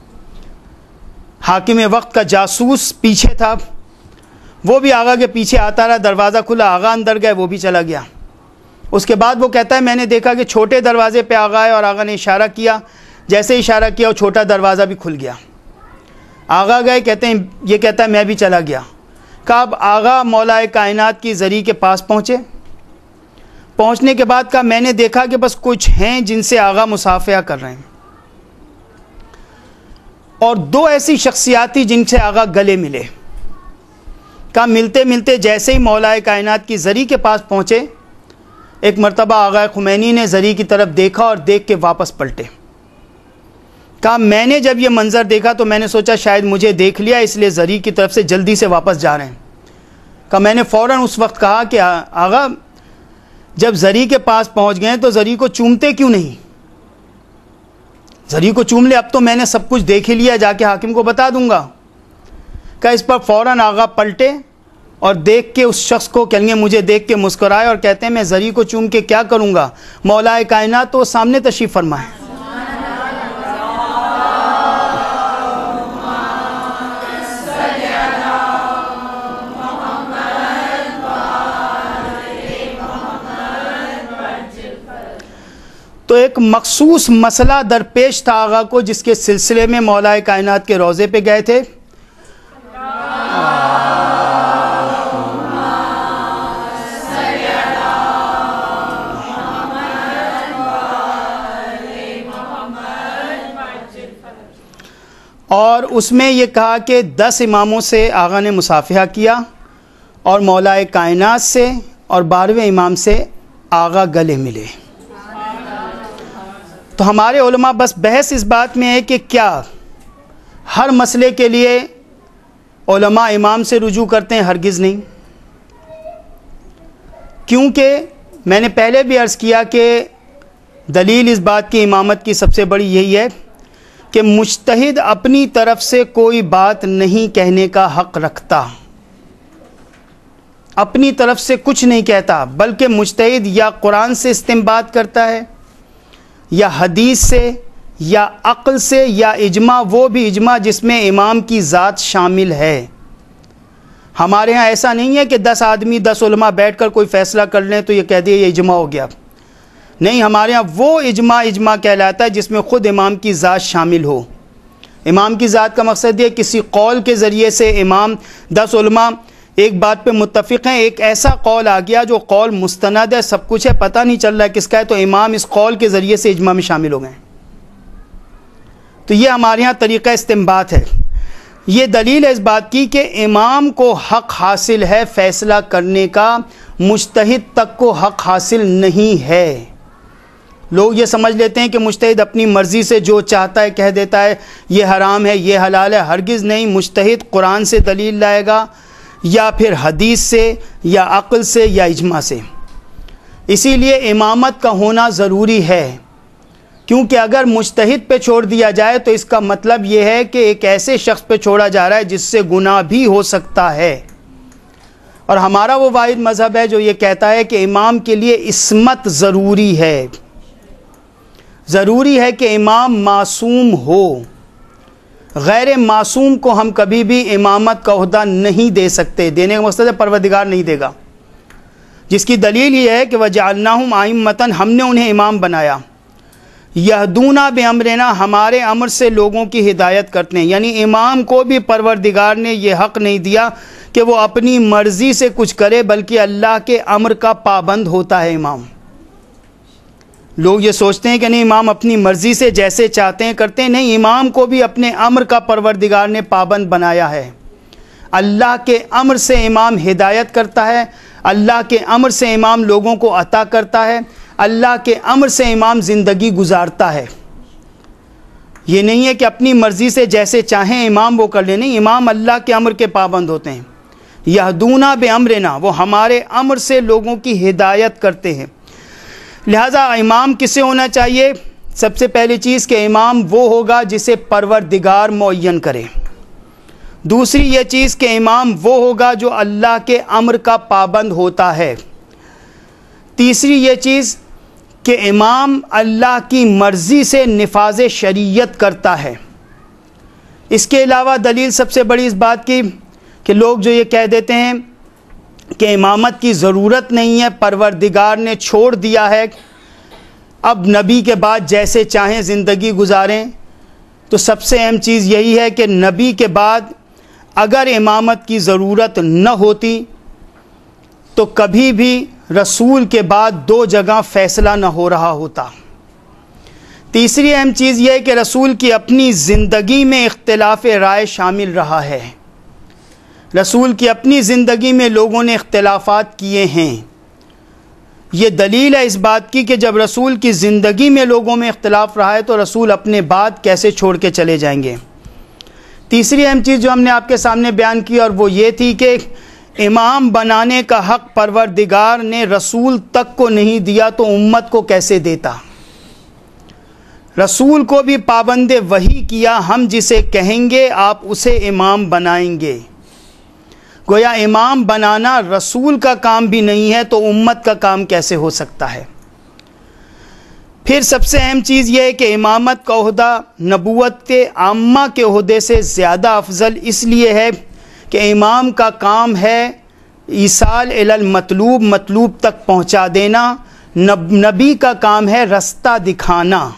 حاکم وقت کا جاسوس پیچھے تھا، وہ بھی آغا کے پیچھے آتا رہا، دروازہ کھلا، آغا اندر گئے، وہ بھی چلا گیا۔ اس کے بعد وہ کہتا ہے میں نے دیکھا کہ چھوٹے دروازے پہ آغا ہے اور آغا نے اشارہ کیا، جیسے اشارہ کیا وہ چھوٹا دروازہ بھی کھل گیا۔ آغا گئے، کہتے ہیں یہ کہتا ہے میں بھی چلا گیا۔ کہا اب آغا مولا کائنات کی زری کے پاس پہنچے، پہنچنے کے بعد کہا میں نے دیکھا کہ بس کچھ ہیں جن سے آغا مصافحہ کر رہے ہیں، اور دو ایسی شخصیات تھی جن سے آغا گلے ملے۔ کہا ملتے ملتے جیسے ہی مولا کائنات کی زری کے پاس پہنچے، ایک مرتبہ آغا خمینی نے زری کی طرف دیکھا اور دیکھ کے واپس پلٹے۔ کہا میں نے جب یہ منظر دیکھا تو میں نے سوچا شاید مجھے دیکھ لیا، اس لیے زری کی طرف سے جلدی سے واپس جا رہے ہیں۔ کہا میں نے فوراً اس وقت کہا کہ آغا جب زری کے پاس پہنچ گئے تو زری کو چومتے کیوں نہیں؟ زری کو چوم لے، اب تو میں نے سب کچھ دیکھ ہی لیا، جا کے حاکم کو بتا دوں گا۔ کہا اس پر فوراً آغا پلٹے اور دیکھ کے اس شخص کو کہیں گے مجھے دیکھ کے مسکرائے اور کہتے ہیں میں زری کو چوم کے کیا کروں گا، مولا کائنات تو سامنے تشریف فرمائے۔ تو ایک مخصوص مسئلہ درپیش تھا آغا کو، جس کے سلسلے میں مولا کائنات کے روضے پہ گئے تھے۔ اور اس میں یہ کہا کہ دس اماموں سے آغا نے مصافحہ کیا اور مولا کائنات سے اور بارہویں امام سے آغا گلے ملے۔ تو ہمارے علماء بس بحث اس بات میں ہے کہ کیا ہر مسئلے کے لیے علماء امام سے رجوع کرتے ہیں؟ ہرگز نہیں، کیونکہ میں نے پہلے بھی عرض کیا کہ دلیل اس بات کی امامت کی سب سے بڑی یہی ہے کہ مجتہد اپنی طرف سے کوئی بات نہیں کہنے کا حق رکھتا، اپنی طرف سے کچھ نہیں کہتا، بلکہ مجتہد یا قرآن سے استنباط کرتا ہے یا حدیث سے یا عقل سے یا اجماع، وہ بھی اجماع جس میں امام کی ذات شامل ہے۔ ہمارے ہاں ایسا نہیں ہے کہ دس آدمی دس علماء بیٹھ کر کوئی فیصلہ کر لیں تو یہ کہہ دے یہ اجماع ہو گیا. نہیں، ہمارے ہاں وہ اجماع اجماع کہلاتا ہے جس میں خود امام کی ذات شامل ہو. امام کی ذات کا مقصد یہ کسی قول کے ذریعے سے امام دس علماء ایک بات پہ متفق ہیں، ایک ایسا قول آ گیا جو قول مستند ہے، سب کچھ ہے، پتہ نہیں چل رہا ہے کس کا ہے، تو امام اس قول کے ذریعے سے اجماع میں شامل ہو گئے. تو یہ ہمارے ہاں طریقہ استنباط ہے. یہ دلیل ہے اس بات کی کہ امام کو حق حاصل ہے فیصلہ کرنے کا، مجتہد تک کو حق حاصل نہیں ہے. لوگ یہ سمجھ لیتے ہیں کہ مجتہد اپنی مرضی سے جو چاہتا ہے کہہ دیتا ہے یہ حرام ہے یہ حلال ہے. ہرگز نہیں. مجتہد قرآن سے دلیل لائے گا یا پھر حدیث سے یا عقل سے یا اجماع سے. اسی لیے امامت کا ہونا ضروری ہے، کیونکہ اگر مجتہد پہ چھوڑ دیا جائے تو اس کا مطلب یہ ہے کہ ایک ایسے شخص پہ چھوڑا جا رہا ہے جس سے گناہ بھی ہو سکتا ہے. اور ہمارا وہ واحد مذہب ہے جو یہ کہتا ہے کہ امام کے لیے عصمت ضروری ہے. ضروری ہے کہ امام معصوم ہو. غیر معصوم کو ہم کبھی بھی امامت کا عہدہ نہیں دے سکتے. دینے کا مقصد ہے پروردگار نہیں دے گا، جس کی دلیل یہ ہے کہ وَجَعَلْنَاهُمْ أَئِمَّةً، ہم نے انہیں امام بنایا. یہدونا بِأَمْرِنَا، ہمارے امر سے لوگوں کی ہدایت کرتے ہیں. یعنی امام کو بھی پروردگار نے یہ حق نہیں دیا کہ وہ اپنی مرضی سے کچھ کرے، بلکہ اللہ کے امر کا پابند ہوتا ہے امام. لوگ یہ سوچتے ہیں کہ نہیں امام اپنی مرضی سے جیسے چاہتے ہیں کرتے ہیں. نہیں، امام کو بھی اپنے امر کا پروردگار نے پابند بنایا ہے. اللہ کے امر سے امام ہدایت کرتا ہے، اللہ کے امر سے امام لوگوں کو عطا کرتا ہے، اللہ کے امر سے امام زندگی گزارتا ہے. یہ نہیں ہے کہ اپنی مرضی سے جیسے چاہیں امام وہ کر لیں. نہیں، امام اللہ کے امر کے پابند ہوتے ہیں. یہدونا بِأَمْرِنَا، وہ ہمارے امر سے لوگوں کی ہدایت کرتے ہیں. لہذا امام کسے ہونا چاہیے؟ سب سے پہلی چیز کہ امام وہ ہوگا جسے پروردگار معین کرے. دوسری یہ چیز کہ امام وہ ہوگا جو اللہ کے امر کا پابند ہوتا ہے. تیسری یہ چیز کہ امام اللہ کی مرضی سے نفاذ شریعت کرتا ہے. اس کے علاوہ دلیل سب سے بڑی اس بات کی کہ لوگ جو یہ کہہ دیتے ہیں کہ امامت کی ضرورت نہیں ہے، پروردگار نے چھوڑ دیا ہے، اب نبی کے بعد جیسے چاہیں زندگی گزاریں. تو سب سے اہم چیز یہی ہے کہ نبی کے بعد اگر امامت کی ضرورت نہ ہوتی تو کبھی بھی رسول کے بعد دو جگہ فیصلہ نہ ہو رہا ہوتا. تیسری اہم چیز یہ ہے کہ رسول کی اپنی زندگی میں اختلاف رائے شامل رہا ہے. رسول کی اپنی زندگی میں لوگوں نے اختلافات کیے ہیں. یہ دلیل ہے اس بات کی کہ جب رسول کی زندگی میں لوگوں میں اختلاف رہا ہے تو رسول اپنے بعد کیسے چھوڑ کے چلے جائیں گے. تیسری اہم چیز جو ہم نے آپ کے سامنے بیان کی اور وہ یہ تھی کہ امام بنانے کا حق پروردگار نے رسول تک کو نہیں دیا تو امت کو کیسے دیتا. رسول کو بھی پابند وحی کیا، ہم جسے کہیں گے آپ اسے امام بنائیں گے. گویا امام بنانا رسول کا کام بھی نہیں ہے تو امت کا کام کیسے ہو سکتا ہے. پھر سب سے اہم چیز یہ ہے کہ امامت کا عہدہ نبوت کے عامہ کے عہدے سے زیادہ افضل اس لیے ہے کہ امام کا کام ہے ایصال الی المطلوب، مطلوب تک پہنچا دینا. نب نبی کا کام ہے رستہ دکھانا.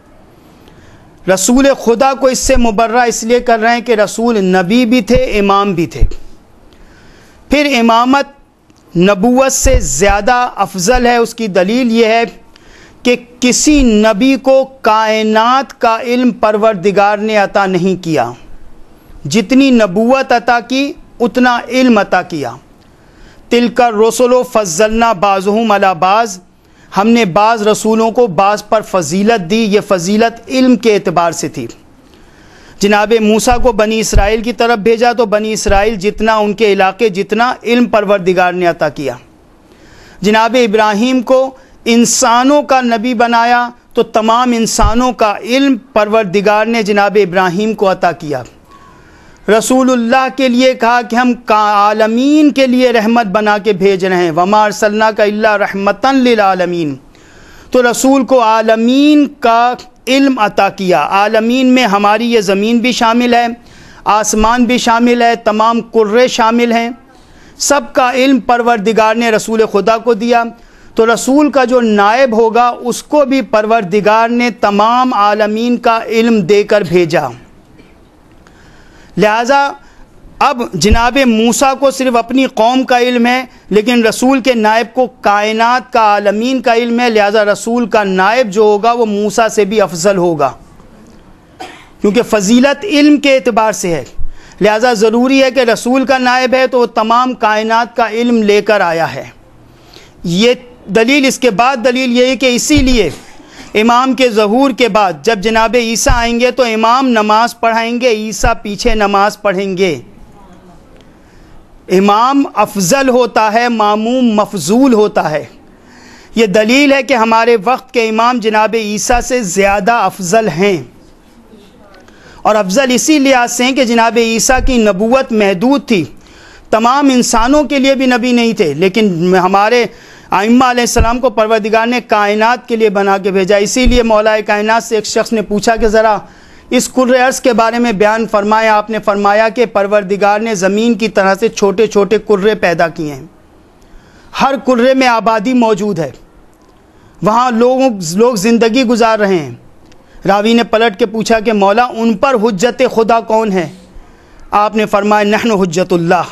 رسول خدا کو اس سے مبرہ اس لیے کر رہے ہیں کہ رسول نبی بھی تھے، امام بھی تھے. پھر امامت نبوت سے زیادہ افضل ہے. اس کی دلیل یہ ہے کہ کسی نبی کو کائنات کا علم پروردگار نے عطا نہیں کیا. جتنی نبوت عطا کی اتنا علم عطا کیا. تلک الرسل فضلنا بعضهم علی بعض، ہم نے بعض رسولوں کو بعض پر فضیلت دی. یہ فضیلت علم کے اعتبار سے تھی. جناب موسیٰ کو بنی اسرائیل کی طرف بھیجا تو بنی اسرائیل جتنا ان کے علاقے جتنا علم پروردگار نے عطا کیا. جناب ابراہیم کو انسانوں کا نبی بنایا تو تمام انسانوں کا علم پروردگار نے جناب ابراہیم کو عطا کیا. رسول اللہ کے لیے کہا کہ ہم عالمین کے لیے رحمت بنا کے بھیج رہے ہیں، وما ارسلناک الا رحمتا للعالمین. تو رسول کو عالمین کا علم عطا کیا. عالمین میں ہماری یہ زمین بھی شامل ہے، آسمان بھی شامل ہے، تمام قرے شامل ہیں. سب کا علم پروردگار نے رسول خدا کو دیا، تو رسول کا جو نائب ہوگا اس کو بھی پروردگار نے تمام عالمین کا علم دے کر بھیجا۔ لہذا اب جناب موسیٰ کو صرف اپنی قوم کا علم ہے، لیکن رسول کے نائب کو کائنات کا عالمین کا علم ہے، لہذا رسول کا نائب جو ہوگا وہ موسیٰ سے بھی افضل ہوگا، کیونکہ فضیلت علم کے اعتبار سے ہے۔ لہذا ضروری ہے کہ رسول کا نائب ہے تو وہ تمام کائنات کا علم لے کر آیا ہے۔ یہ دلیل، اس کے بعد دلیل یہ ہے کہ اسی لیے امام کے ظہور کے بعد جب جناب عیسیٰ آئیں گے تو امام نماز پڑھائیں گے، عیسیٰ پیچھے نماز پڑھیں گے۔ امام افضل ہوتا ہے، ماموم مفضول ہوتا ہے۔ یہ دلیل ہے کہ ہمارے وقت کے امام جناب عیسیٰ سے زیادہ افضل ہیں، اور افضل اسی لحاظ سے ہیں کہ جناب عیسیٰ کی نبوت محدود تھی، تمام انسانوں کے لیے بھی نبی نہیں تھے، لیکن ہمارے ائمہ علیہ السلام کو پروردگار نے کائنات کے لیے بنا کے بھیجا۔ اسی لیے مولا کائنات سے ایک شخص نے پوچھا کہ ذرا اس کرۂ ارض کے بارے میں بیان فرمایا۔ آپ نے فرمایا کہ پروردگار نے زمین کی طرح سے چھوٹے چھوٹے کرے پیدا کیے ہیں، ہر کرے میں آبادی موجود ہے، وہاں لوگوں لوگ زندگی گزار رہے ہیں۔ راوی نے پلٹ کے پوچھا کہ مولا ان پر حجت خدا کون ہے؟ آپ نے فرمایا نحن حجت اللہ۔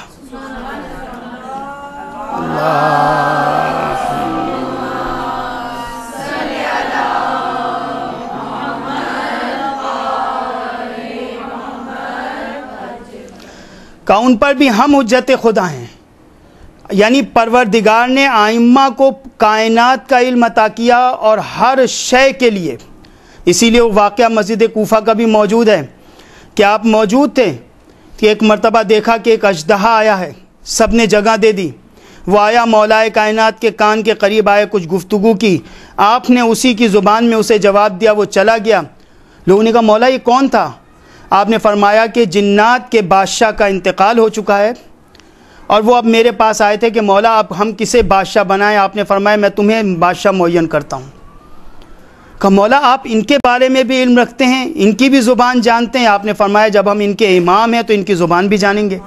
کہ ان پر بھی ہم حجت خدا ہیں، یعنی پروردگار نے ائمہ کو کائنات کا علم عطا کیا اور ہر شے کے لیے۔ اسی لیے وہ واقعہ مسجد کوفہ کا بھی موجود ہے کہ آپ موجود تھے کہ ایک مرتبہ دیکھا کہ ایک اژدہا آیا ہے، سب نے جگہ دے دی، وہ آیا مولا کائنات کے کان کے قریب آئے، کچھ گفتگو کی، آپ نے اسی کی زبان میں اسے جواب دیا، وہ چلا گیا۔ لوگوں نے کہا مولا یہ کون تھا؟ آپ نے فرمایا کہ جنات کے بادشاہ کا انتقال ہو چکا ہے، اور وہ اب میرے پاس آئے تھے کہ مولا اب ہم کسے بادشاہ بنائیں؟ آپ نے فرمایا میں تمہیں بادشاہ معین کرتا ہوں۔ کہ مولا آپ ان کے بارے میں بھی علم رکھتے ہیں، ان کی بھی زبان جانتے ہیں؟ آپ نے فرمایا جب ہم ان کے امام ہیں تو ان کی زبان بھی جانیں گے۔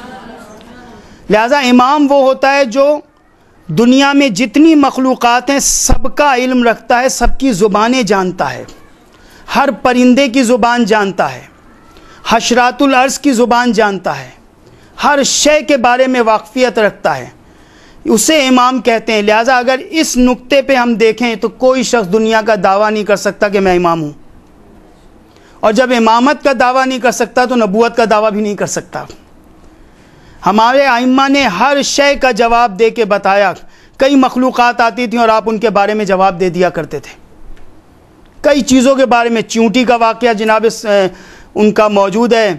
لہذا امام وہ ہوتا ہے جو دنیا میں جتنی مخلوقات ہیں سب کا علم رکھتا ہے، سب کی زبانیں جانتا ہے، ہر پرندے کی زبان جانتا ہے، حشرات الارض کی زبان جانتا ہے، ہر شے کے بارے میں واقفیت رکھتا ہے، اسے امام کہتے ہیں۔ لہٰذا اگر اس نقطے پہ ہم دیکھیں تو کوئی شخص دنیا کا دعویٰ نہیں کر سکتا کہ میں امام ہوں، اور جب امامت کا دعویٰ نہیں کر سکتا تو نبوت کا دعویٰ بھی نہیں کر سکتا۔ ہمارے ائمہ نے ہر شے کا جواب دے کے بتایا۔ کئی مخلوقات آتی تھیں اور آپ ان کے بارے میں جواب دے دیا کرتے تھے، کئی چیزوں کے بارے میں۔ چیونٹی کا واقعہ جناب ان کا موجود ہے،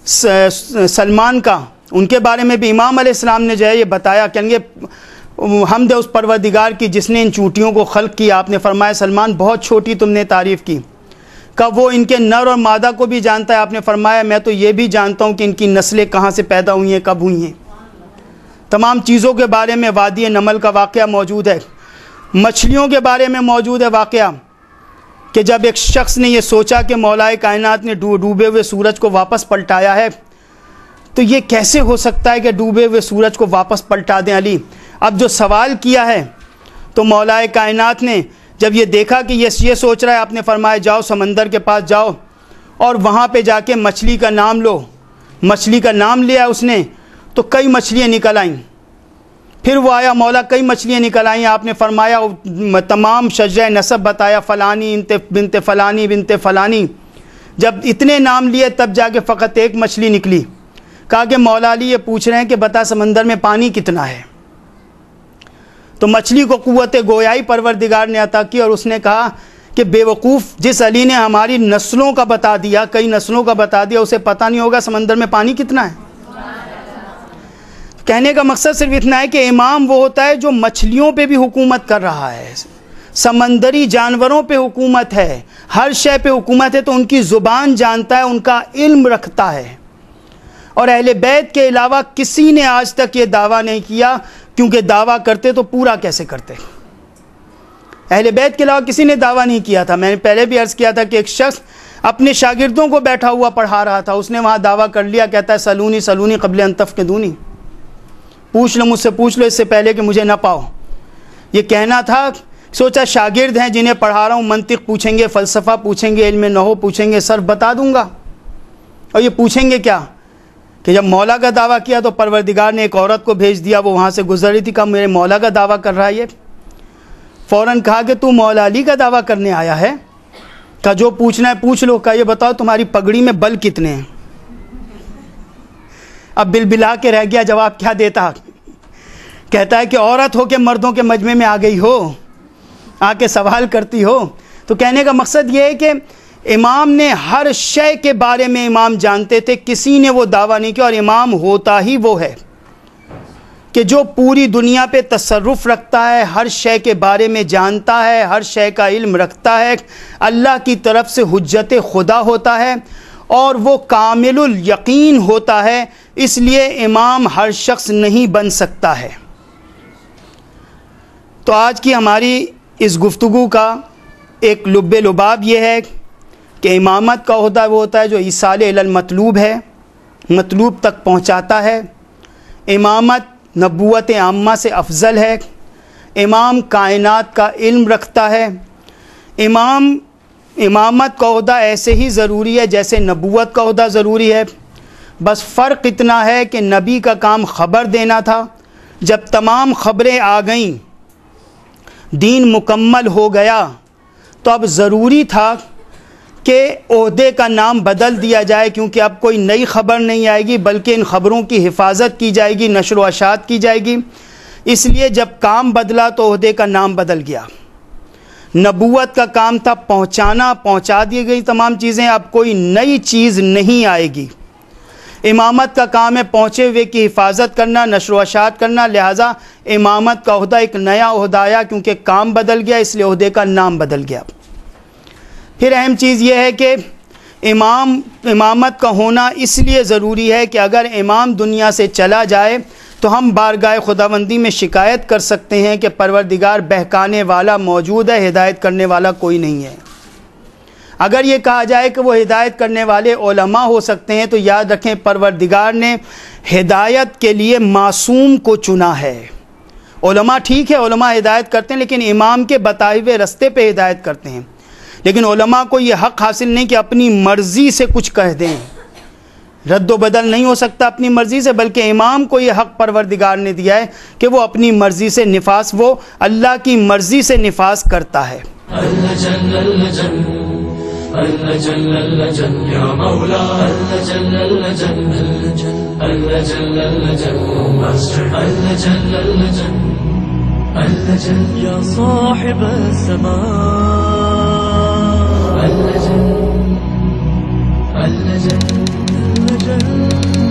سلمان کا، ان کے بارے میں بھی امام علیہ السلام نے جو ہے یہ بتایا، کہیں گے حمد اس پروردگار کی جس نے ان چونٹیوں کو خلق کیا۔ آپ نے فرمایا سلمان بہت چھوٹی تم نے تعریف کی، کہ وہ ان کے نر اور مادہ کو بھی جانتا ہے۔ آپ نے فرمایا میں تو یہ بھی جانتا ہوں کہ ان کی نسلیں کہاں سے پیدا ہوئی ہیں، کب ہوئی ہیں۔ تمام چیزوں کے بارے میں وادی نمل کا واقعہ موجود ہے۔ مچھلیوں کے بارے میں موجود ہے واقعہ کہ جب ایک شخص نے یہ سوچا کہ مولا کائنات نے ڈوبے ہوئے سورج کو واپس پلٹایا ہے تو یہ کیسے ہو سکتا ہے کہ ڈوبے ہوئے سورج کو واپس پلٹا دیں علی۔ اب جو سوال کیا ہے تو مولا کائنات نے جب یہ دیکھا کہ یہ یہ سوچ رہا ہے، آپ نے فرمایا جاؤ سمندر کے پاس جاؤ اور وہاں پہ جا کے مچھلی کا نام لو۔ مچھلی کا نام لیا اس نے تو کئی مچھلیاں نکل آئیں۔ پھر وہ آیا مولا کئی مچھلیاں نکل آئیں، آپ نے فرمایا تمام شجرہ نسب بتایا، فلانی انت بنت فلانی بنت فلانی۔ جب اتنے نام لیے تب جا کے فقط ایک مچھلی نکلی۔ کہا کہ مولا علی یہ پوچھ رہے ہیں کہ بتا سمندر میں پانی کتنا ہے؟ تو مچھلی کو قوت گویائی پروردگار نے عطا کی اور اس نے کہا کہ بے وقوف، جس علی نے ہماری نسلوں کا بتا دیا، کئی نسلوں کا بتا دیا، اسے پتہ نہیں ہوگا سمندر میں پانی کتنا ہے۔ کہنے کا مقصد صرف اتنا ہے کہ امام وہ ہوتا ہے جو مچھلیوں پہ بھی حکومت کر رہا ہے، سمندری جانوروں پہ حکومت ہے، ہر شے پہ حکومت ہے، تو ان کی زبان جانتا ہے، ان کا علم رکھتا ہے۔ اور اہل بیت کے علاوہ کسی نے آج تک یہ دعویٰ نہیں کیا، کیونکہ دعویٰ کرتے تو پورا کیسے کرتے؟ اہل بیت کے علاوہ کسی نے دعویٰ نہیں کیا تھا۔ میں نے پہلے بھی عرض کیا تھا کہ ایک شخص اپنے شاگردوں کو بیٹھا ہوا پڑھا رہا تھا، اس نے وہاں دعویٰ کر لیا، کہتا ہے سلونی سلونی قبل ان تفقدونی، پوچھ لو مجھ سے پوچھ لو اس سے پہلے کہ مجھے نہ پاؤ. یہ کہنا تھا. سوچا شاگرد ہیں جنہیں پڑھا رہا ہوں منطق پوچھیں گے, فلسفہ پوچھیں گے, علم نحو پوچھیں گے, صرف بتا دوں گا. اور یہ پوچھیں گے کیا کہ جب مولا کا دعویٰ کیا تو پروردگار نے ایک عورت کو بھیج دیا, وہ وہاں سے گزر رہی تھی, کہا میرے مولا کا دعویٰ کر رہا ہے. یہ فوراً کہا کہ تو مولا علی کا دعویٰ کرنے آیا ہے. کہا جو پوچھنا ہے پوچھ لو. کہا یہ بتاؤ تمہاری پگڑی میں بل کتنے ہیں. اب بل بلا کے رہ گیا, جواب کیا دیتا. کہتا ہے کہ عورت ہو کے مردوں کے مجمع میں آ گئی ہو, آ کے سوال کرتی ہو. تو کہنے کا مقصد یہ ہے کہ امام نے ہر شے کے بارے میں امام جانتے تھے, کسی نے وہ دعویٰ نہیں کیا. اور امام ہوتا ہی وہ ہے کہ جو پوری دنیا پہ تصرف رکھتا ہے, ہر شے کے بارے میں جانتا ہے, ہر شے کا علم رکھتا ہے, اللہ کی طرف سے حجت خدا ہوتا ہے اور وہ کامل الیقین ہوتا ہے. اس لیے امام ہر شخص نہیں بن سکتا ہے. تو آج کی ہماری اس گفتگو کا ایک لب لباب یہ ہے کہ امامت کا عہدہ وہ ہوتا ہے جو ایصال الی المطلوب ہے, مطلوب تک پہنچاتا ہے. امامت نبوت عامہ سے افضل ہے. امام کائنات کا علم رکھتا ہے. امام امامت کا عہدہ ایسے ہی ضروری ہے جیسے نبوت کا عہدہ ضروری ہے. بس فرق اتنا ہے کہ نبی کا کام خبر دینا تھا. جب تمام خبریں آ گئیں, دین مکمل ہو گیا, تو اب ضروری تھا کہ عہدے کا نام بدل دیا جائے, کیونکہ اب کوئی نئی خبر نہیں آئے گی بلکہ ان خبروں کی حفاظت کی جائے گی, نشر و اشاعت کی جائے گی. اس لیے جب کام بدلا تو عہدے کا نام بدل گیا. نبوت کا کام تھا پہنچانا, پہنچا دی گئی تمام چیزیں, اب کوئی نئی چیز نہیں آئے گی. امامت کا کام ہے پہنچے ہوئے کی حفاظت کرنا, نشر و اشاعت کرنا. لہٰذا امامت کا عہدہ ایک نیا عہدہ آیا, کیونکہ کام بدل گیا اس لیے عہدے کا نام بدل گیا. پھر اہم چیز یہ ہے کہ امام امامت کا ہونا اس لیے ضروری ہے کہ اگر امام دنیا سے چلا جائے تو ہم بارگاہ خداوندی میں شکایت کر سکتے ہیں کہ پروردگار بہکانے والا موجود ہے, ہدایت کرنے والا کوئی نہیں ہے. اگر یہ کہا جائے کہ وہ ہدایت کرنے والے علماء ہو سکتے ہیں تو یاد رکھیں پروردگار نے ہدایت کے لیے معصوم کو چنا ہے. علماء ٹھیک ہے, علماء ہدایت کرتے ہیں, لیکن امام کے بتائے ہوئے رستے پہ ہدایت کرتے ہیں. لیکن علماء کو یہ حق حاصل نہیں کہ اپنی مرضی سے کچھ کہہ دیں, رد و بدل نہیں ہو سکتا اپنی مرضی سے, بلکہ امام کو یہ حق پروردگار نے دیا ہے کہ وہ اپنی مرضی سے نفاذ, وہ اللہ کی مرضی سے نفاذ کرتا ہے. اللہ جل اللہ جل یا مولا اللہ جل اللہ جل اللہ جل اللہ جل اللہ جل اللہ جل اللہ جل یا صاحب السماء اللہ جل اللہ جل اللہ جل